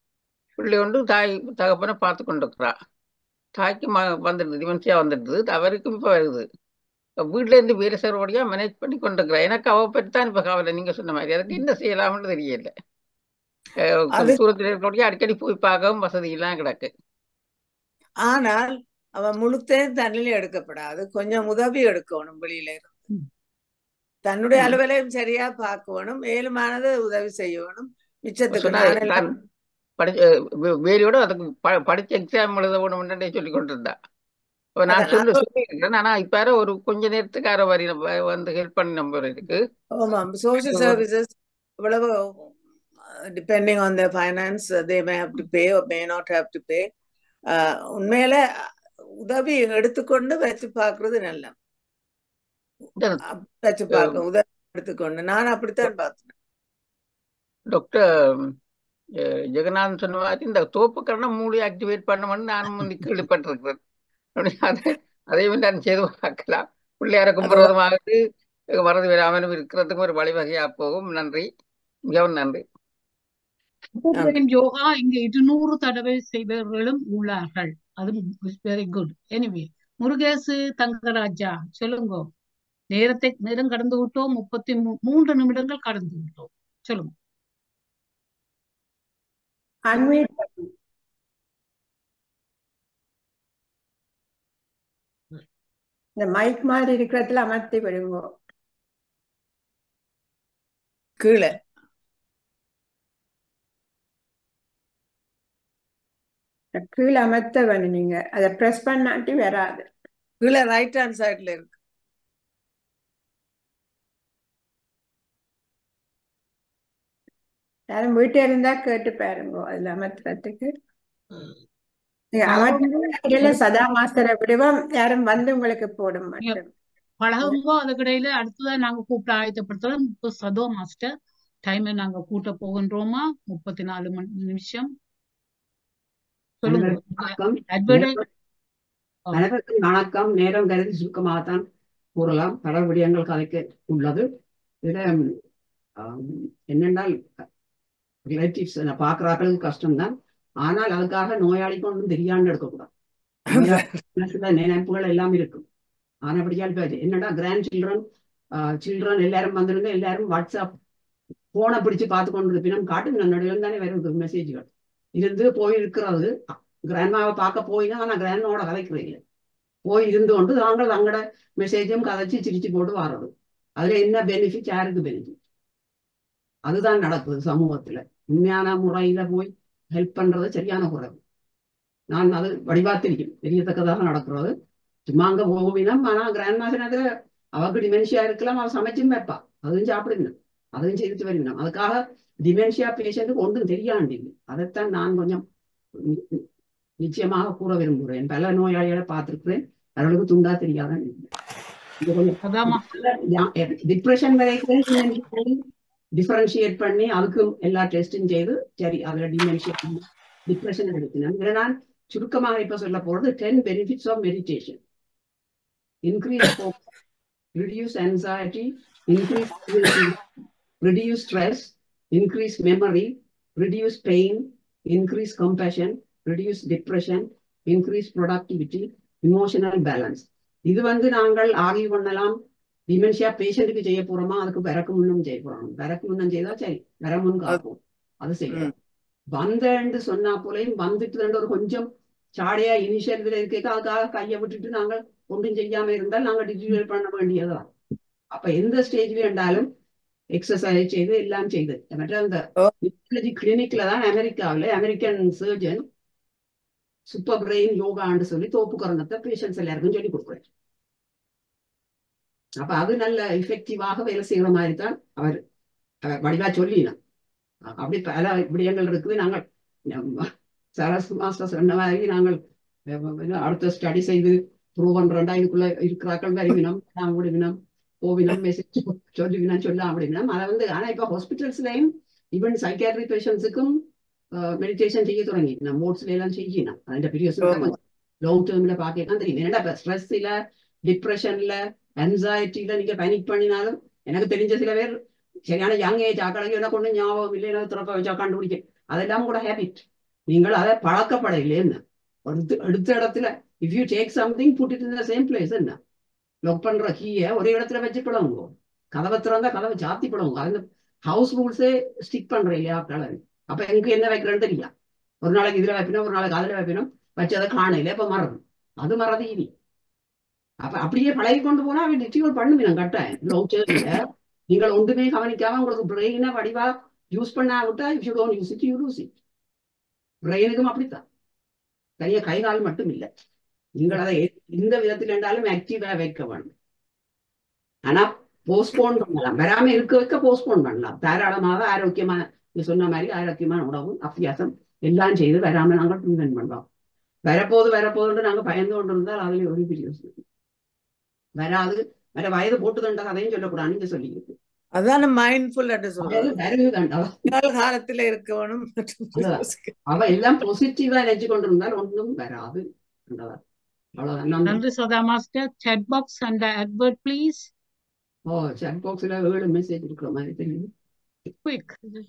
பிள்ளை ஒன்று தாய் தகப்பனை பார்த்து கொண்டிருக்கிறா. தாய்க்கு வந்துடுது, டிமென்ஷியா வந்துடுது, அவருக்கும் இப்போ வருது. வீட்டுல இருந்து வேறு சேரபடியா மேனேஜ் பண்ணி கொண்டிருக்கிறா. எனக்கு அவ பற்றி தான் இப்ப கவலை. நீங்க சொன்ன மாதிரி எனக்கு என்ன செய்யலாம்னு தெரியல. தூரத்தில் இருக்கக்கூடிய அடிக்கடி போய் பார்க்கவும் வசதி எல்லாம் கிடக்கு. ஆனால் அவன் முழுத்தையும் தண்ணில எடுக்கப்படாது, கொஞ்சம் உதவி எடுக்கணும் வெளியில இருந்து. தன்னுடைய அலுவலையும் சரியா பார்க்கணும், மேலுமானது உதவி செய்யணும். மிச்சத்துக்கு வேலையோட அதுக்கு படிச்ச எக்ஸாம் எழுத வேணும்னு சொல்லி கொண்டிருந்தா. நான் சொல்லிருக்கேன். ஆனா இப்ப ஒரு கொஞ்ச நேரத்துக்கு யாரோ வந்து ஹெல்ப் பண்ணி நம்பர் இருக்கு. சோசியல் சர்வீசஸ் இவ்வளவு depending on their finance, they may have to pay or may not have to pay. உண்மையில உதவி எடுத்துக்கொண்டு வச்சு பார்க்கறது நல்ல. வச்சு பார்க்க உதவி எடுத்துக்கொண்டு நான் அப்படித்தான் பார்த்தேன். டாக்டர் ஜெகநாதன் சொன்ன மாதிரி இந்த தோப்புக்கரணம் மூளை ஆக்டிவேட் பண்ணணும்னு நானும் வந்து கேள்விப்பட்டிருக்கிறேன். அதையும் நான் செய்து பார்க்கலாம். பிள்ளையார கும்புறதுமாவது வரது வராமலும் இருக்கிறதுக்கு ஒரு வழிவகையா போகும். நன்றி, மிகவும் நன்றி. யோகா இங்க 200 தடவை செய்பவர்களும் உள்ளார்கள். அது very good. Anyway Murugesu Thangaraja சொல்லுங்க. நேரம் கடந்து விட்டோம். 33 நிமிடங்கள் கடந்து விட்டோம். சொல்லுங்க. இந்த மைக் மாதிரி இருக்கிறதுல அமர்த்தி விடுங்க. கீழே கீழே அமர்த்த வேணும். நீங்க அதை பிரஸ் பண்ணாட்டி வராது. கீழே ரைட் ஹேண்ட் சைட்ல இருக்கு. யாரும் வீட்டை இருந்தா கேட்டு பாருங்க அதுல அமர்த்துறதுக்கு. சதா மாஸ்டரை விடுவோம். யாரும் வந்து உங்களுக்கு போட மாட்டோம். பழகுங்கோ. அதுக்கிடையில அடுத்ததான் நாங்க கூப்பிட்டு ஆயத்தப்படுத்துறோம். இப்போ சதோ மாஸ்டர் டைமை நாங்க கூட்ட போகின்றோமா? 34 நிமிஷம். அனைவருக்கும் வணக்கம். நேரம் கருதி சுருக்கமாகத்தான் கூறலாம். பல விடயங்கள் கதைக்க உள்ளது. இதுல என்னென்றால் ரிலேட்டிவ்ஸ் பாக்குறாக்களுக்கு கஷ்டம்தான். ஆனால் அதுக்காக நோயாளிக்கு ஒன்றும் தெரியாண்டு எடுக்கக்கூடாது. நினைப்புகள் எல்லாம் இருக்கும். ஆனபடியால் என்னடா கிராண்ட் சில்ட்ரன் எல்லாரும் வந்திருந்தா எல்லாரும் வாட்ஸ்அப் போனை பிடிச்சு பார்த்து கொண்டு இருப்பினும் காட்டு நடுவில் தானே வருது மெசேஜ்கள் இருந்து போயிருக்கிறது. கிராண்ட்மாவை பார்க்க போயினா ஆனா கிராண்ட்மாவோட கதைக்கிறீங்க போய் இருந்து கொண்டு தாங்கள் தங்களோட மெசேஜும் கதைச்சு சிரிச்சு போட்டு வர்றது. அதுல என்ன பெனிஃபிட், யாருக்கு பெனிஃபிட்? அதுதான் நடக்குது சமூகத்துல. உண்மையான முறையில போய் ஹெல்ப் பண்றது சரியான குறைவு. நான் அது வடிவாத்திருக்கேன், தெரியத்தக்கதாக நடக்கிறது. சும்மா அங்க போவினம். ஆனா கிராண்ட் மாசனத்துல அவருக்கு டிமென்ஷியா இருக்கலாம், அவன் சமைச்சும் வைப்பா, அதுவும் சாப்பிடுங்க, அதுவும் செய்து வருவினம். அதுக்காக டிமென்ஷியா பேஷண்ட்டுக்கு ஒன்றும் தெரியாண்டி. அதைத்தான் நான் கொஞ்சம் நிச்சயமாக கூற விரும்புகிறேன். பல நோயாளிகளை பார்த்திருக்கிறேன், அவர்களுக்கு துண்டா தெரியாதான். டிப்ரெஷன் வரைக்கும் டிஃபரன்ஷியேட் பண்ணி அதுக்கும் எல்லா டெஸ்டும் செய்து சரி அதுல டிமென்ஷியா டிப்ரெஷன் எடுக்கணும். இதுல நான் சுருக்கமாக இப்ப சொல்ல போறது 10 benefits of meditation. Increase focus, reduce anxiety, increase reduce stress, increase memory, reduce pain, increase compassion, reduce depression, increase productivity, emotional balance. இது நாங்கள் ஆகிய பண்ணலாம். டிமென்ஷியா பேஷண்ட்டுக்கு செய்ய போறோமா, அதுக்கு விறக்கு முன்னும் செய்ய போறோம். விறக்கு முன்னும் செய்தா சரி, விர முன் காப்போம், அது செய்யலாம். வந்தேன்னு சொன்னா போலையும் வந்துட்டு ஒரு கொஞ்சம் சாடையா இனிஷியல் இருக்க அதுக்காக கையை விட்டுட்டு நாங்கள் ஒன்றும் செய்யாம இருந்தால் நாங்கள் டிஜிட்டல் பண்ண வேண்டியதா. அப்ப எந்த ஸ்டேஜ் வேண்டாலும் எக்ஸசைஸ் செய்து எல்லாம் செய்து மற்ற அந்த கிளினிக்ல தான் அமெரிக்காவில் அமெரிக்கன் சர்ஜன் சூப்பர் பிரெயின் யோகான்னு சொல்லி தோப்புக்கரணத்தை பேஷண்ட்ஸ் எல்லாருக்கும் சொல்லி கொடுக்குறாரு. அப்ப அது நல்ல எஃபெக்டிவாக வேலை செய்யற மாதிரி தான் அவர் வடிவா சொல்லினார். அப்படி பல விடயங்கள் இருக்குது. நாங்கள் சரஸ் மாஸ்டர் சொன்ன மாதிரி நாங்கள் அடுத்த ஸ்டடி செய்து ப்ரூவ் பண்றோம்டா இதுக்குள்ள இருக்கிறாக்கள் வருவினம், நான் விடுவினம், போவினம், மெசேஜ் சொல்லுவினம், சொல்லலாம் அப்படிவினம். அதை ஆனா இப்ப ஹாஸ்பிட்டல்ஸ்லயும் ஈவன் சைக்கியாட்ரி பேஷண்ட்ஸுக்கும் மெடிடேஷன் செய்ய தொடங்கி நம்ம மோட்ஸ்ல எல்லாம் செய்யணும். அதுல பெரிய லாங் டேர்ம்ல பாக்கலாம் தெரியும். என்னடா இப்ப ஸ்ட்ரெஸ்ல, டிப்ரெஷன்ல, அன்சைட்டில நீங்க பேனிக் பண்ணினாலும் எனக்கு தெரிஞ்ச சில பேர் சரியான யங் ஏஜ் ஆக்களுக்கு என்ன கொண்டு ஞாபகம் இல்லை, திறக்க வச்சா கண்டுபிடிக்க, அதெல்லாம் கூட ஹேபிட். நீங்கள் அதை பழக்கப்படையிலேன்னு அடுத்த இடத்துல if you take something put it in the same place என்ன லாக் பண்ற கீயை ஒரே இடத்துல வச்சு பழகுங்க. கதவை திறந்தா கதவை சாத்தி பழகுங்க. அந்த ஹவுஸ் ரூல்ஸே ஸ்டிக் பண்ற இல்லையா கலர். அப்ப எனக்கு என்ன வைக்கிறேன்னு தெரியும். ஒரு நாளைக்கு இதுல வைப்பினோம், ஒரு நாளைக்கு அதுல வைப்பினோம், வச்சு அதை காணையில இப்ப மறந்து அது மறதி இல்லை. அப்ப அப்படியே பழகி கொண்டு போனா அவன் டிஸ்ட்ரிபியூட் பண்ணுவீங்க கட்டாயம். லாங் டேர்ம்ல நீங்கள் ஒன்றுமே கவனிக்காம உங்களுக்கு பிரெயினை வடிவா யூஸ் பண்ணா விட்டா if you don't use it you lose it. பிரெயினுக்கும் அப்படித்தான். தனியா கை கால் மட்டும் இல்லை. நீங்கள் அதை எந்த விதத்தில் இருந்தாலும் ஆக்டிவா வைக்க வேண்டும். ஆனா போஸ்ட்போன் பண்ணலாம். வராம இருக்க வைக்க போஸ்ட்போன் பண்ணலாம். தாராளமாக ஆரோக்கியமான நீ சொன்ன மாதிரி ஆரோக்கியமான உணவு அபியாசம் எல்லாம் செய்து வராம நாங்கள் ப்ரிவென்ட் பண்ணலாம். வரப்போகுதுன்னு நாங்க பயந்து கொண்டு இருந்தால் அதுல ஒரு பெரிய வராது. வேற வயது போட்டுதண்டா அதையும் சொல்லக்கூடாது. நீங்க சொல்லியிருக்கு அதான மைண்ட்ஃபுல் காலத்துல இருக்கணும். அவ எல்லாம் பாசிட்டிவா நினைச்சு கொண்டிருந்தால் ஒன்றும் வராது. நன்றி Sada master. chat box and advert please. chat boxல 7 மெசேஜ் இருக்கிற மாதிரி தெரியுது. Quick.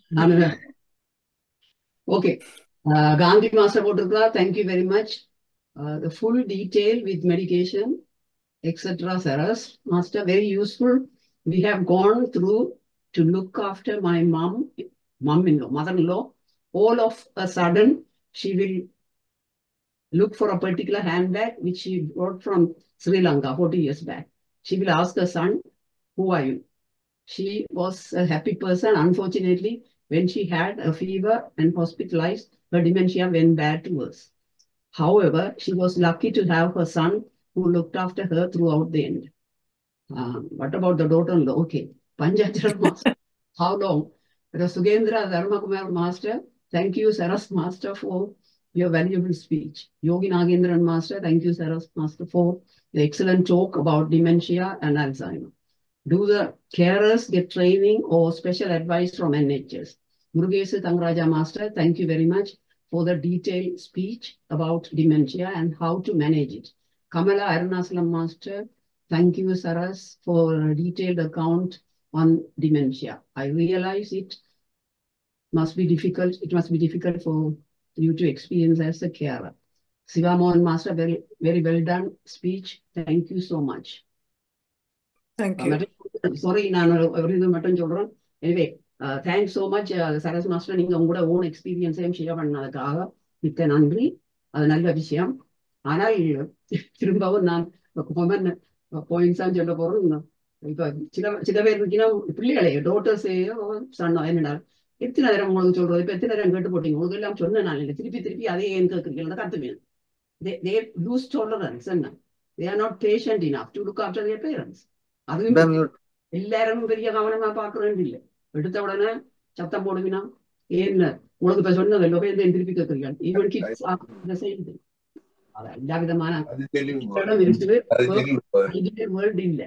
Okay. Gandhi master போட்டிருக்கா. Thank you very much. The full detail with medication etc. Saras master very useful. We have gone through to look after my mother-in-law. All of a sudden she will look for a particular handbag which she brought from Sri Lanka 40 years back. She will ask her son, who are you? She was a happy person. Unfortunately, when she had a fever and hospitalized, her dementia went bad to worse. However, she was lucky to have her son who looked after her throughout the end. What about the daughter-in-law? Okay. Panjachara master. How long? Sugendra Dharmakumar master. Thank you, Saras master, for your valuable speech. Yogi Nagendran master. Thank you, Saras master, for the excellent talk about dementia and Alzheimer. Do the carers get training or special advice from NHS? Murugesh Tangraja master. Thank you very much for the detailed speech about dementia and how to manage it. Kamala Arunasalam master. Thank you, Saras, for a detailed account on dementia. I realize it must be difficult. It must be difficult for you to experience as a carer. Siva Mohan master, very, very well done speech. Thank you so much. Thank you. Sorry, நான் everything மட்டும் சொல்றேன். Anyway, thanks so much, Saras master. நீங்க உங்களோட own experience-ஐயும் ஷேர் பண்ணதுக்காக மிக்க நன்றி. அது நல்ல விஷயம். ஆனால் திரும்பவும் நான் பாயிண்ட்ஸா சொல்ல போறோம். இப்ப சில பேர் இருக்கீங்கன்னா பிள்ளைகளே டாட்டர்ஸையோ சன்னோ என்னடா எத்தனை நேரம் உங்களுக்கு சொல்றது, இப்ப எத்தனை நேரம் கேட்டு போட்டீங்க, உங்களுக்கு எல்லாம் சொன்ன நான் இல்லை, திருப்பி அதே ஏன் கேட்குறீங்க கத்துவேன். They lose tolerance. They are not patient enough to look after their parents. அதுவும் எல்லாரும் பெரிய கவனமா பாக்குறேன் இல்லை. எடுத்த உடனே சத்தம் போடுவினா ஏன் உங்களுக்கு இப்ப சொன்னதில்லை போய் திருப்பி கேட்குறீங்க. ஈவன் கிட்ஸ் செய்யுது. எல்லா விதமான இடம் இருக்குது. வேர்ல்டு இல்லை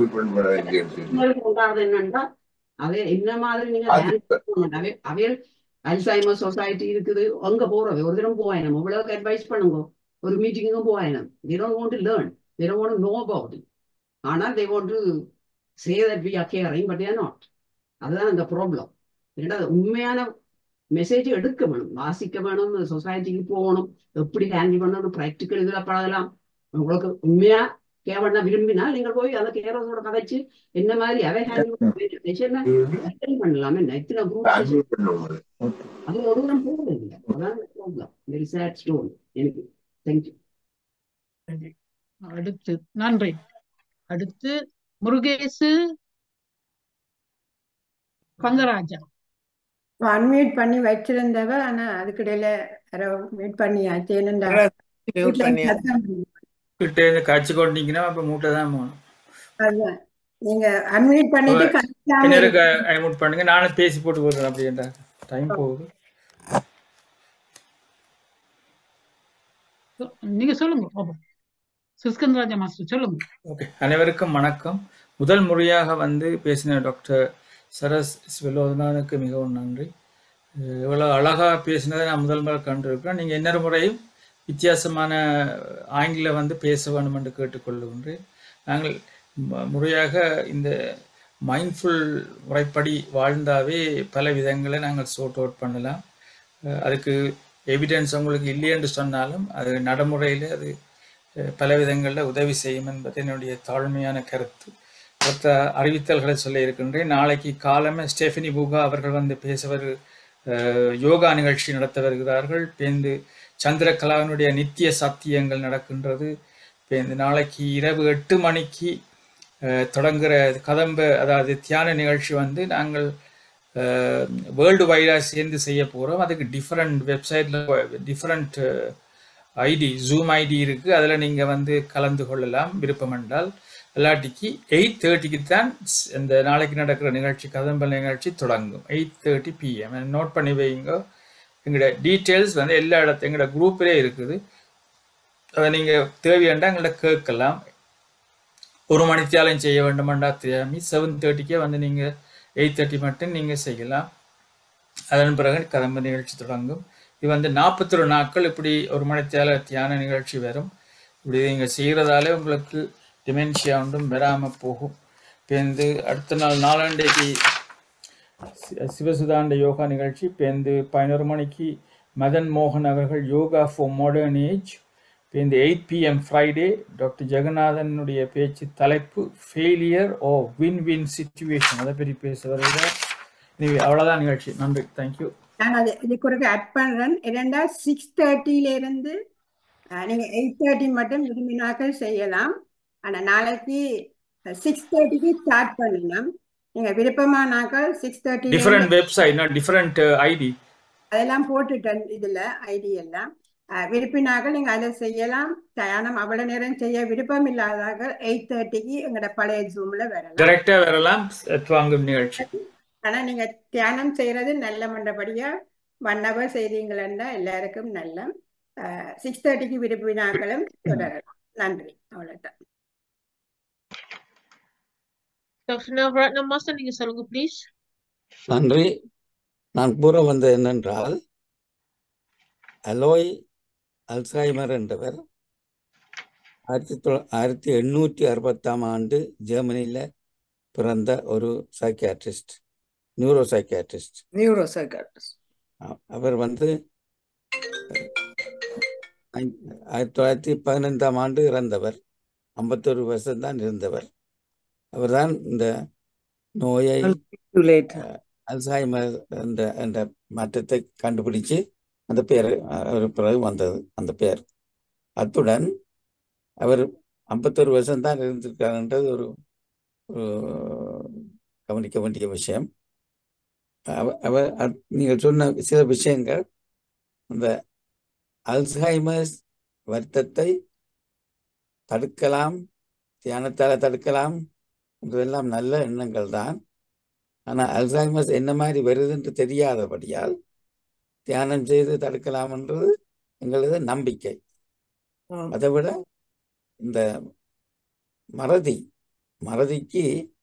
உண்டாது என்னன்னா அதே என்ன மாதிரி நீங்க அவையல் அல்சைமர் சொசைட்டி இருக்குது. அங்க போறவை ஒரு தினம் போவாயினம். இவ்வளவுக்கு அட்வைஸ் பண்ணுங்க. ஒரு மீட்டிங்கும் போவாயினம். They don't want to learn. They don't want to know about it. ஆனால் they want to say that we are caring, but they are not. அதுதான் அந்த ப்ராப்ளம். ரெண்டாவது உண்மையான மெசேஜ் எடுக்க வேணும், வாசிக்க வேணும், சொசைட்டிக்கு போகணும், எப்படி ஹேண்டில் பண்ணணும், ப்ராக்டிக்கல் இதில் பழகலாம். உங்களுக்கு உண்மையா கேவனா விரும்பினா நீங்கள் போய் அந்த கேரஸோட கதைச்சு என்ன மாதிரி அவை ஹேண்டில் பண்ணலாம். என்ன இத்தனை குரூப் அது ஒரு தரம் போகிறது இல்லை. அதான் ப்ராப்ளம். வெரி சேட் ஸ்டோரி எனக்கு. தேங்க்யூ. அடுத்து நன்றி. அடுத்து முருகேசு பங்கராஜா. அன்மியூட் பண்ணி வச்சிருந்தவ, ஆனா அதுக்கிடையில மீட் பண்ணியாச்சு. என்னண்டா காய்ச்சி கொண்டீங்கன்னா அப்ப மூட்டை தான் போகணும். அதான் நீங்க அன்மியூட் பண்ணிட்டு அன்மியூட் பண்ணுங்க. நானும் பேசி போட்டு போடுறேன். அப்படின்டா டைம் போகுது. நீங்க சொல்லுங்க. சுஸ்கந்தராஜா மாஸ்டர் சொல்லுங்க. ஓகே, அனைவருக்கும் வணக்கம். முதல் முறையாக பேசின டாக்டர் சரஸ் ஸ்வெலோதனானுக்கு மிகவும் நன்றி. இவ்வளோ அழகாக பேசினதை நான் முதல் முறை கண்டிருக்கிறேன். நீங்கள் இன்னொரு முறையும் வித்தியாசமான ஆங்கில பேச வேண்டும் என்று கேட்டுக்கொள்கின்றேன். நாங்கள் முறையாக இந்த மைண்ட்ஃபுல் முறைப்படி வாழ்ந்தாவே பல விதங்களை நாங்கள் சோர்ட் அவுட் பண்ணலாம். அதுக்கு எவிடன்ஸ் உங்களுக்கு இல்லையென்று சொன்னாலும் அது நடைமுறையில் அது பல விதங்களில் உதவி செய்யும் என்பது என்னுடைய தாழ்மையான கருத்து. மற்ற அறிவித்தல்களை சொல்ல இருக்கின்றேன். நாளைக்கு காலமே ஸ்டெஃபனி பூகா அவர்கள் வந்து பேசுவர், யோகா நிகழ்ச்சி நடத்த வருகிறார்கள். பேருந்து சந்திரகலாவினுடைய நித்திய சத்தியங்கள் நடக்கின்றது. பேருந்து நாளைக்கு இரவு 8 மணிக்கு தொடங்குகிற கதம்ப, அதாவது தியான நிகழ்ச்சி வந்து நாங்கள் வேர்ல்டு வைடாக சேர்ந்து செய்ய போகிறோம். அதுக்கு டிஃப்ரெண்ட் வெப்சைட்டில் டிஃப்ரெண்ட் ஐடி, ஜூம் ஐடி இருக்குது. அதில் நீங்கள் வந்து கலந்து கொள்ளலாம் விருப்பம் என்றால். இல்லாட்டிக்கு 8:30க்கு தான் இந்த நாளைக்கு நடக்கிற நிகழ்ச்சி, கதம்பல் நிகழ்ச்சி தொடங்கும். 8:30 PM. நோட் பண்ணி வைங்க. எங்களோட டீட்டெயில்ஸ் வந்து எல்லா இடத்துல எங்களோட குரூப்பிலே இருக்குது. அதை நீங்கள் தேவையாண்டா எங்கள்ட கேட்கலாம். 1 மணித்தியாலும் செய்ய வேண்டுமெண்டா தெரியாமி 7:30க்கே வந்து நீங்கள் 8:30 மட்டும் நீங்கள் செய்யலாம். அதன் பிறகு கதம்ப நிகழ்ச்சி தொடங்கும். இது வந்து 41 நாட்கள் இப்படி 1 மணித்தியால தியான நிகழ்ச்சி வரும். இப்படி நீங்கள் செய்கிறதாலே உங்களுக்கு டிமென்ஷியா ஒன்றும் வராமல் போகும். பேருந்து அடுத்த நாள் 4 சிவசுதாண்ட யோகா நிகழ்ச்சி. பேருந்து 11 மணிக்கு மதன் மோகன் அவர்கள் யோகா ஃபார் மாடர்ன் ஏஜ். பேருந்து 8 PM ஃப்ரைடே டாக்டர் ஜெகநாதனுடைய பேச்சு, தலைப்பு ஃபெயிலியர் ஓ வின் வின் சிச்சுவேஷன், அதை பற்றி பேசுவார்கள். அவ்வளோதான் நிகழ்ச்சி. நன்றி, தேங்க்யூ. நான் அது இதுக்கு ஒரு ஆட் பண்ணுறேன். 6:30 நீங்கள் 8:30 மட்டும் விரும்பினாக்கள் செய்யலாம். ஆனால் நாளைக்கு 6:30க்கு ஸ்டார்ட் பண்ணலாம். நீங்கள் விருப்பமானாக்கள் 6:30 டிஃப்ரெண்ட் வெப்சைட், டிஃப்ரெண்ட் ஐடி அதெல்லாம் போட்டுட்டேன். இதில் ஐடி எல்லாம் விருப்பினாக்கள் நீங்கள் அதை செய்யலாம். தியானம் அவ்வளோ நேரம் செய்ய விருப்பம் இல்லாதார்கள் 8:30க்கு எங்களோட பழைய ஜூமில் வரலாம், டைரக்டாக வரலாம். வாங்கும் நிகழ்ச்சி. ஆனால் நீங்கள் தியானம் செய்கிறது நல்ல மண்டபடியாக 1 hour செய்தீங்களா எல்லாருக்கும் நல்ல. 6:30க்கு விரும்பினாக்களும் தொடரலாம். நன்றி, அவ்வளோதான். டாக்டர் நவரத்னம் மாஸ்டர், நீங்க சொல்லுங்க ப்ளீஸ். நன்றி. நான் கூற வந்தது என்னென்றால், அலோய் அல்சைமர் என்றவர் 1860ஆம் ஆண்டு ஜெர்மனியில் பிறந்த ஒரு சைக்கியாட்ரிஸ்ட், நியூரோ சைக்கியாட்ரிஸ்ட். அவர் வந்து 1915ஆம் ஆண்டு இறந்தவர். 51 வருஷம்தான் இருந்தவர். அவர்தான் இந்த நோயை அல்சைமர் என்ற மாற்றத்தை கண்டுபிடிச்சு அந்த பேர் ஒரு பிறகு வந்தது அந்த பேர். அத்துடன் அவர் 51 வருஷம்தான் இருந்திருக்காருன்றது ஒரு கவனிக்க வேண்டிய விஷயம். அவர் நீங்கள் சொன்ன சில விஷயங்கள், அந்த அல்சைமர்ஸ் வருத்தத்தை தடுக்கலாம், தியானத்தால் தடுக்கலாம் என்றெல்லாம் நல்ல எண்ணங்கள் தான். ஆனால் அல்சைமர்ஸ் என்ன மாதிரி வருதுன்னு தெரியாதபடியால் தியானம் செய்து தடுக்கலாம் என்றது எங்களது நம்பிக்கை. அதை விட இந்த மறதிக்கு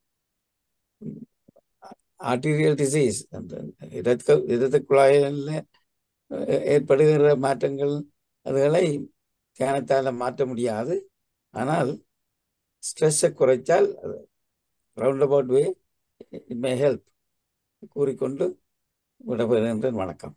ஆர்டீரியல் டிசீஸ், அந்த இரத்த குழாயில் ஏற்படுகிற மாற்றங்கள், அதுகளை தியானத்தால் மாற்ற முடியாது. ஆனால் ஸ்ட்ரெஸ்ஸை குறைச்சால் round about way it may help கூறிக்கொண்டு விடப்படுகின்றேன். வணக்கம்.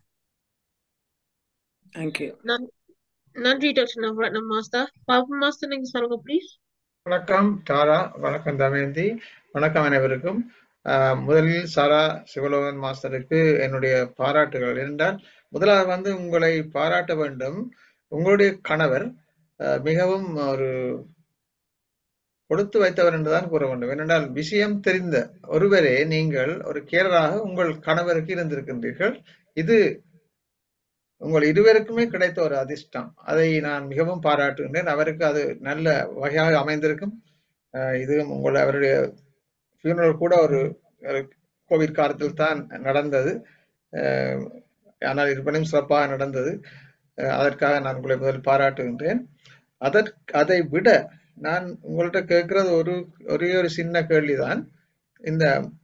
நன்றி doctor Navaratnam master. Babu master, நீங்க சொல்லுங்க ப்ளீஸ். வணக்கம் தாரா, வணக்கம் தமயந்தி, வணக்கம் அனைவருக்கும். முதலில் சாரா சிவலோகன் மாஸ்டருக்கு என்னுடைய பாராட்டுகள். என்றால் முதலாவது வந்து உங்களை பாராட்ட வேண்டும். உங்களுடைய கணவர் மிகவும் ஒரு கொடுத்து வைத்தவர் என்றுதான் கூற வேண்டும். ஏனென்றால் விஷயம் தெரிந்த ஒருவரே நீங்கள் ஒரு கேரராக உங்கள் கணவருக்கு இருந்திருக்கின்றீர்கள். இது உங்கள் இருவருக்குமே கிடைத்த ஒரு அதிர்ஷ்டம். அதை நான் மிகவும் பாராட்டுகின்றேன். அவருக்கு அது நல்ல வகையாக அமைந்திருக்கும். இது அவருடைய ஃபியூனரல் கூட ஒரு கோவிட் காலத்தில் தான் நடந்தது. ஆனால் இருப்பினும் சிறப்பாக நடந்தது. அதற்காக நான் உங்களை முதல் பாராட்டுகின்றேன். அதை விட நான் உங்கள்கிட்ட கேட்கறது ஒரே ஒரு சின்ன கேள்விதான். இந்த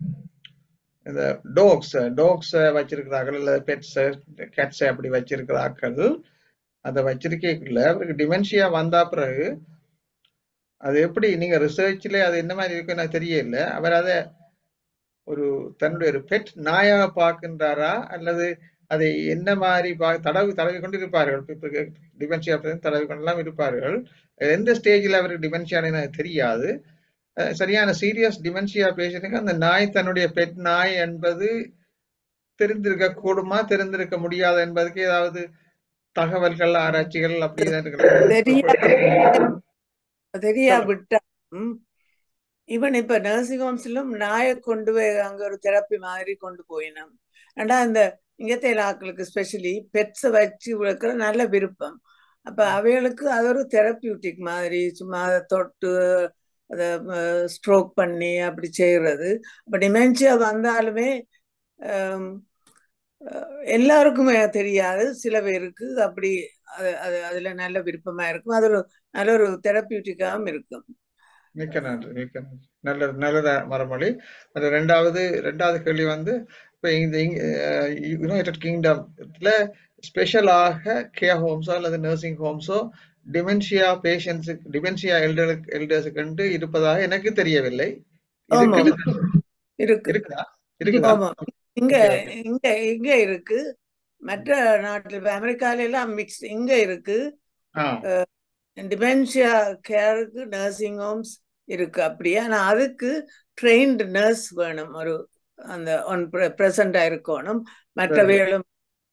டாக்ஸ் வச்சிருக்கிறார்கள், இல்ல பெட்ஸ் கேட்ஸ் அப்படி வச்சிருக்கிறார்கள். அதை வச்சிருக்கல அவருக்கு டிமென்ஷியா வந்தா பிறகு அது எப்படி, நீங்க ரிசர்ச்ல அது என்ன மாதிரி இருக்கு எனக்கு தெரியல. அவர் அதை தன்னுடைய ஒரு பெட் நாயாக பார்க்கின்றாரா, அல்லது அதை என்ன மாதிரி தடவி கொண்டிருப்பார்கள். டிமென்ஷியா தடவி கொண்டெல்லாம் இருப்பார்கள். எந்த ஸ்டேஜில் அவருக்கு டிமென்ஷியான்னு எனக்கு தெரியாது. சரியான சீரியஸ் டிமென்ஷியா பேஷண்ட்டுக்கு அந்த நாய் தன்னுடைய பெட் நாய் என்பது தெரிந்திருக்க கூடுமா, தெரிந்திருக்க முடியாது என்பதுக்கு ஏதாவது தகவல்கள், ஆராய்ச்சிகள் அப்படிதான் தெரியாவிட்டா ஈவன் இப்ப நர்சிங் ஹோம்ஸ்லும் நாயை கொண்டு போய் அங்க ஒரு தெரப்பி மாதிரி கொண்டு போயினோம். ஏன்னா இந்த இங்கத்தையில ஆக்களுக்கு ஸ்பெஷலி பெட்ஸை வச்சு வளர்க்குற நல்ல விருப்பம். அப்ப அவைகளுக்கு அது ஒரு தெரப்பியூட்டிக் மாதிரி சும்மா அதை தொட்டு அதை ஸ்ட்ரோக் பண்ணி அப்படி செய்யறது. அப்ப டிமென்ஷியா வந்தாலுமே எல்லாருக்குமே தெரியாது, சில பேருக்கு அப்படி அதுல நல்ல விருப்பமா இருக்கும். அது ஒரு நல்ல ஒரு தெரப்பியூட்டிக்காகவும் இருக்கும். மிக்க நன்றி, மிக்க நன்றி. நல்ல மரமொழி. அது ரெண்டாவது கேள்வி வந்து இப்ப இந்த யுனைடெட் கிங்டம்ல ஸ்பெஷலாக கேர் ஹோம்ஸோ அல்லது நர்சிங் ஹோம்ஸோ டிமென்ஷியா பேஷண்ட்ஸுக்கு, டிமென்ஷியா எல்டர்ஸுக்கு இருப்பதாக எனக்கு தெரியவில்லை. இருக்குதா? இங்க இருக்கு. மற்ற நாட்டில் அமெரிக்கால எல்லாம் மிக்ஸ். இங்க இருக்கு டிமென்ஷியா கேருக்கு நர்சிங் ஹோம்ஸ் இருக்கு அப்படியே. ஆனா அதுக்கு ட்ரெயின்டு நர்ஸ் வேணும், ஒரு அந்த ஒன் ப்ரெசண்டா இருக்கணும். மற்றவைகளும்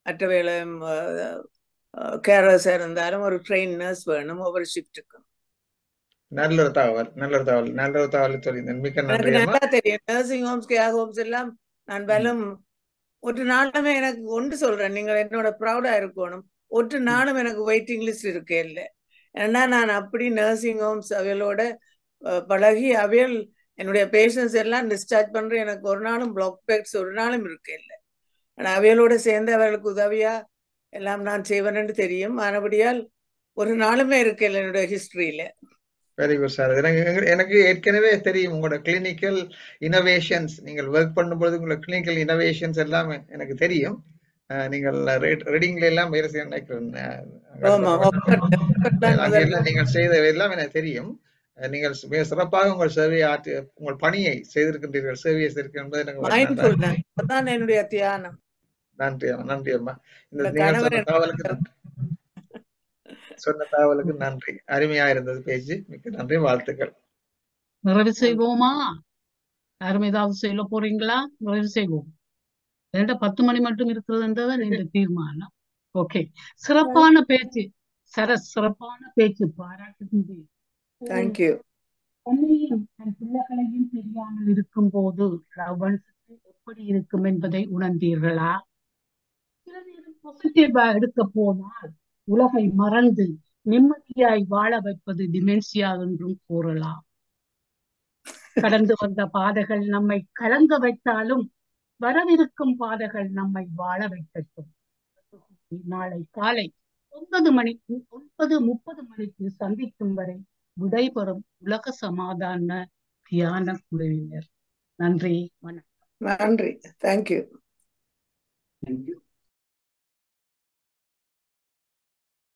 கேரர்ஸா இருந்தாலும் ஒரு ட்ரெயின் நர்ஸ் வேணும் ஒவ்வொரு ஷிஃப்ட்டுக்கும். நல்ல ஒரு தகவல் சொல்லியிருந்தேன். மிக்க நன்றி. நல்லா தெரியும் நர்சிங் ஹோம்ஸ், கேர் ஹோம்ஸ் எல்லாம் நான் பலம் ஒரு நாளுமே எனக்கு ஒன்று சொல்றேன், நீங்கள் என்னோட ப்ரௌடா இருக்கணும். ஒரு நாளும் எனக்கு வெயிட்டிங் லிஸ்ட் இருக்கு இல்லை. ஏன்னா நான் அப்படி நர்சிங் ஹோம்ஸ் அவைகளோட பழகி அவைகள் என்னுடைய பேஷண்ட்ஸ் எல்லாம் டிஸ்சார்ஜ் பண்றேன். எனக்கு ஒரு நாளும் பிளாக் பேக்ஸ் ஒரு நாளும் இருக்கு இல்லை. ஆனால் அவைகளோட சேர்ந்து அவர்களுக்கு உதவியா எல்லாம் நான் செய்வேன்னு தெரியும். ஆனபடியால் ஒரு நாளுமே இருக்கு இல்லை என்னுடைய ஹிஸ்டரியில. Very good sir. எனக்கு ஏற்கனவே தெரியும் உங்களோட கிளினிக்கல் இனோவேஷன்ஸ். நீங்கள் ஒர்க் பண்ணும்போது உங்களோட கிளினிக்கல் இனோவேஷன்ஸ் எல்லாம் எனக்கு தெரியும். நீங்கள் ரீடிங்ல எல்லாம் வேறு செய்ய நினைக்கிறேன். நீங்கள் செய்ததெல்லாம் எனக்கு தெரியும். நீங்கள் மிக சிறப்பாக உங்கள் சேவையை உங்கள் பணியை செய்திருக்கின்றீர்கள், சேவையை செய்திருக்கின்ற எனக்கு என்னுடைய தியானம். நன்றி அம்மா, நன்றி அம்மா. இந்த சொன்ன தகவலுக்கு நன்றி. அருமையா இருந்தது பேச்சு. மிக்க நன்றி, வாழ்த்துக்கள். நிறைவு செய்வோமா? யாரும் ஏதாவது சொல்ல போறீங்களா? நிறைவு செய்வோம். 10 மணி மட்டும் இருக்கிறதுன்றதான் இந்த தீர்மானம். ஓகே, சிறப்பான பேச்சு சரஸ், சிறப்பான பேச்சு, பாராட்டுகின்றேன். தேங்க்யூ. என்னையும் என் பிள்ளைகளையும் தெரியாமல் இருக்கும் போது எப்படி இருக்கும் என்பதை உணர்ந்தீர்களா? சில நேரம் பாசிட்டிவா எடுக்க போனால் உலகை மறந்து நிம்மதியாய் வாழ வைப்பது டிமென்ஷியா என்றும் கூறலாம். கடந்து வந்த பாதைகள் நம்மை கலங்க வைத்தாலும் வரவிருக்கும் பாதைகள் நம்மை வாழ வைக்கட்டும். நாளை காலை 9:30 மணிக்கு சந்திக்கும் வரை விடைபெறும் உலக சமாதான தியான குழுவினர். நன்றி, வணக்கம். நன்றி, தேங்க்யூ. தேங்க்யூ.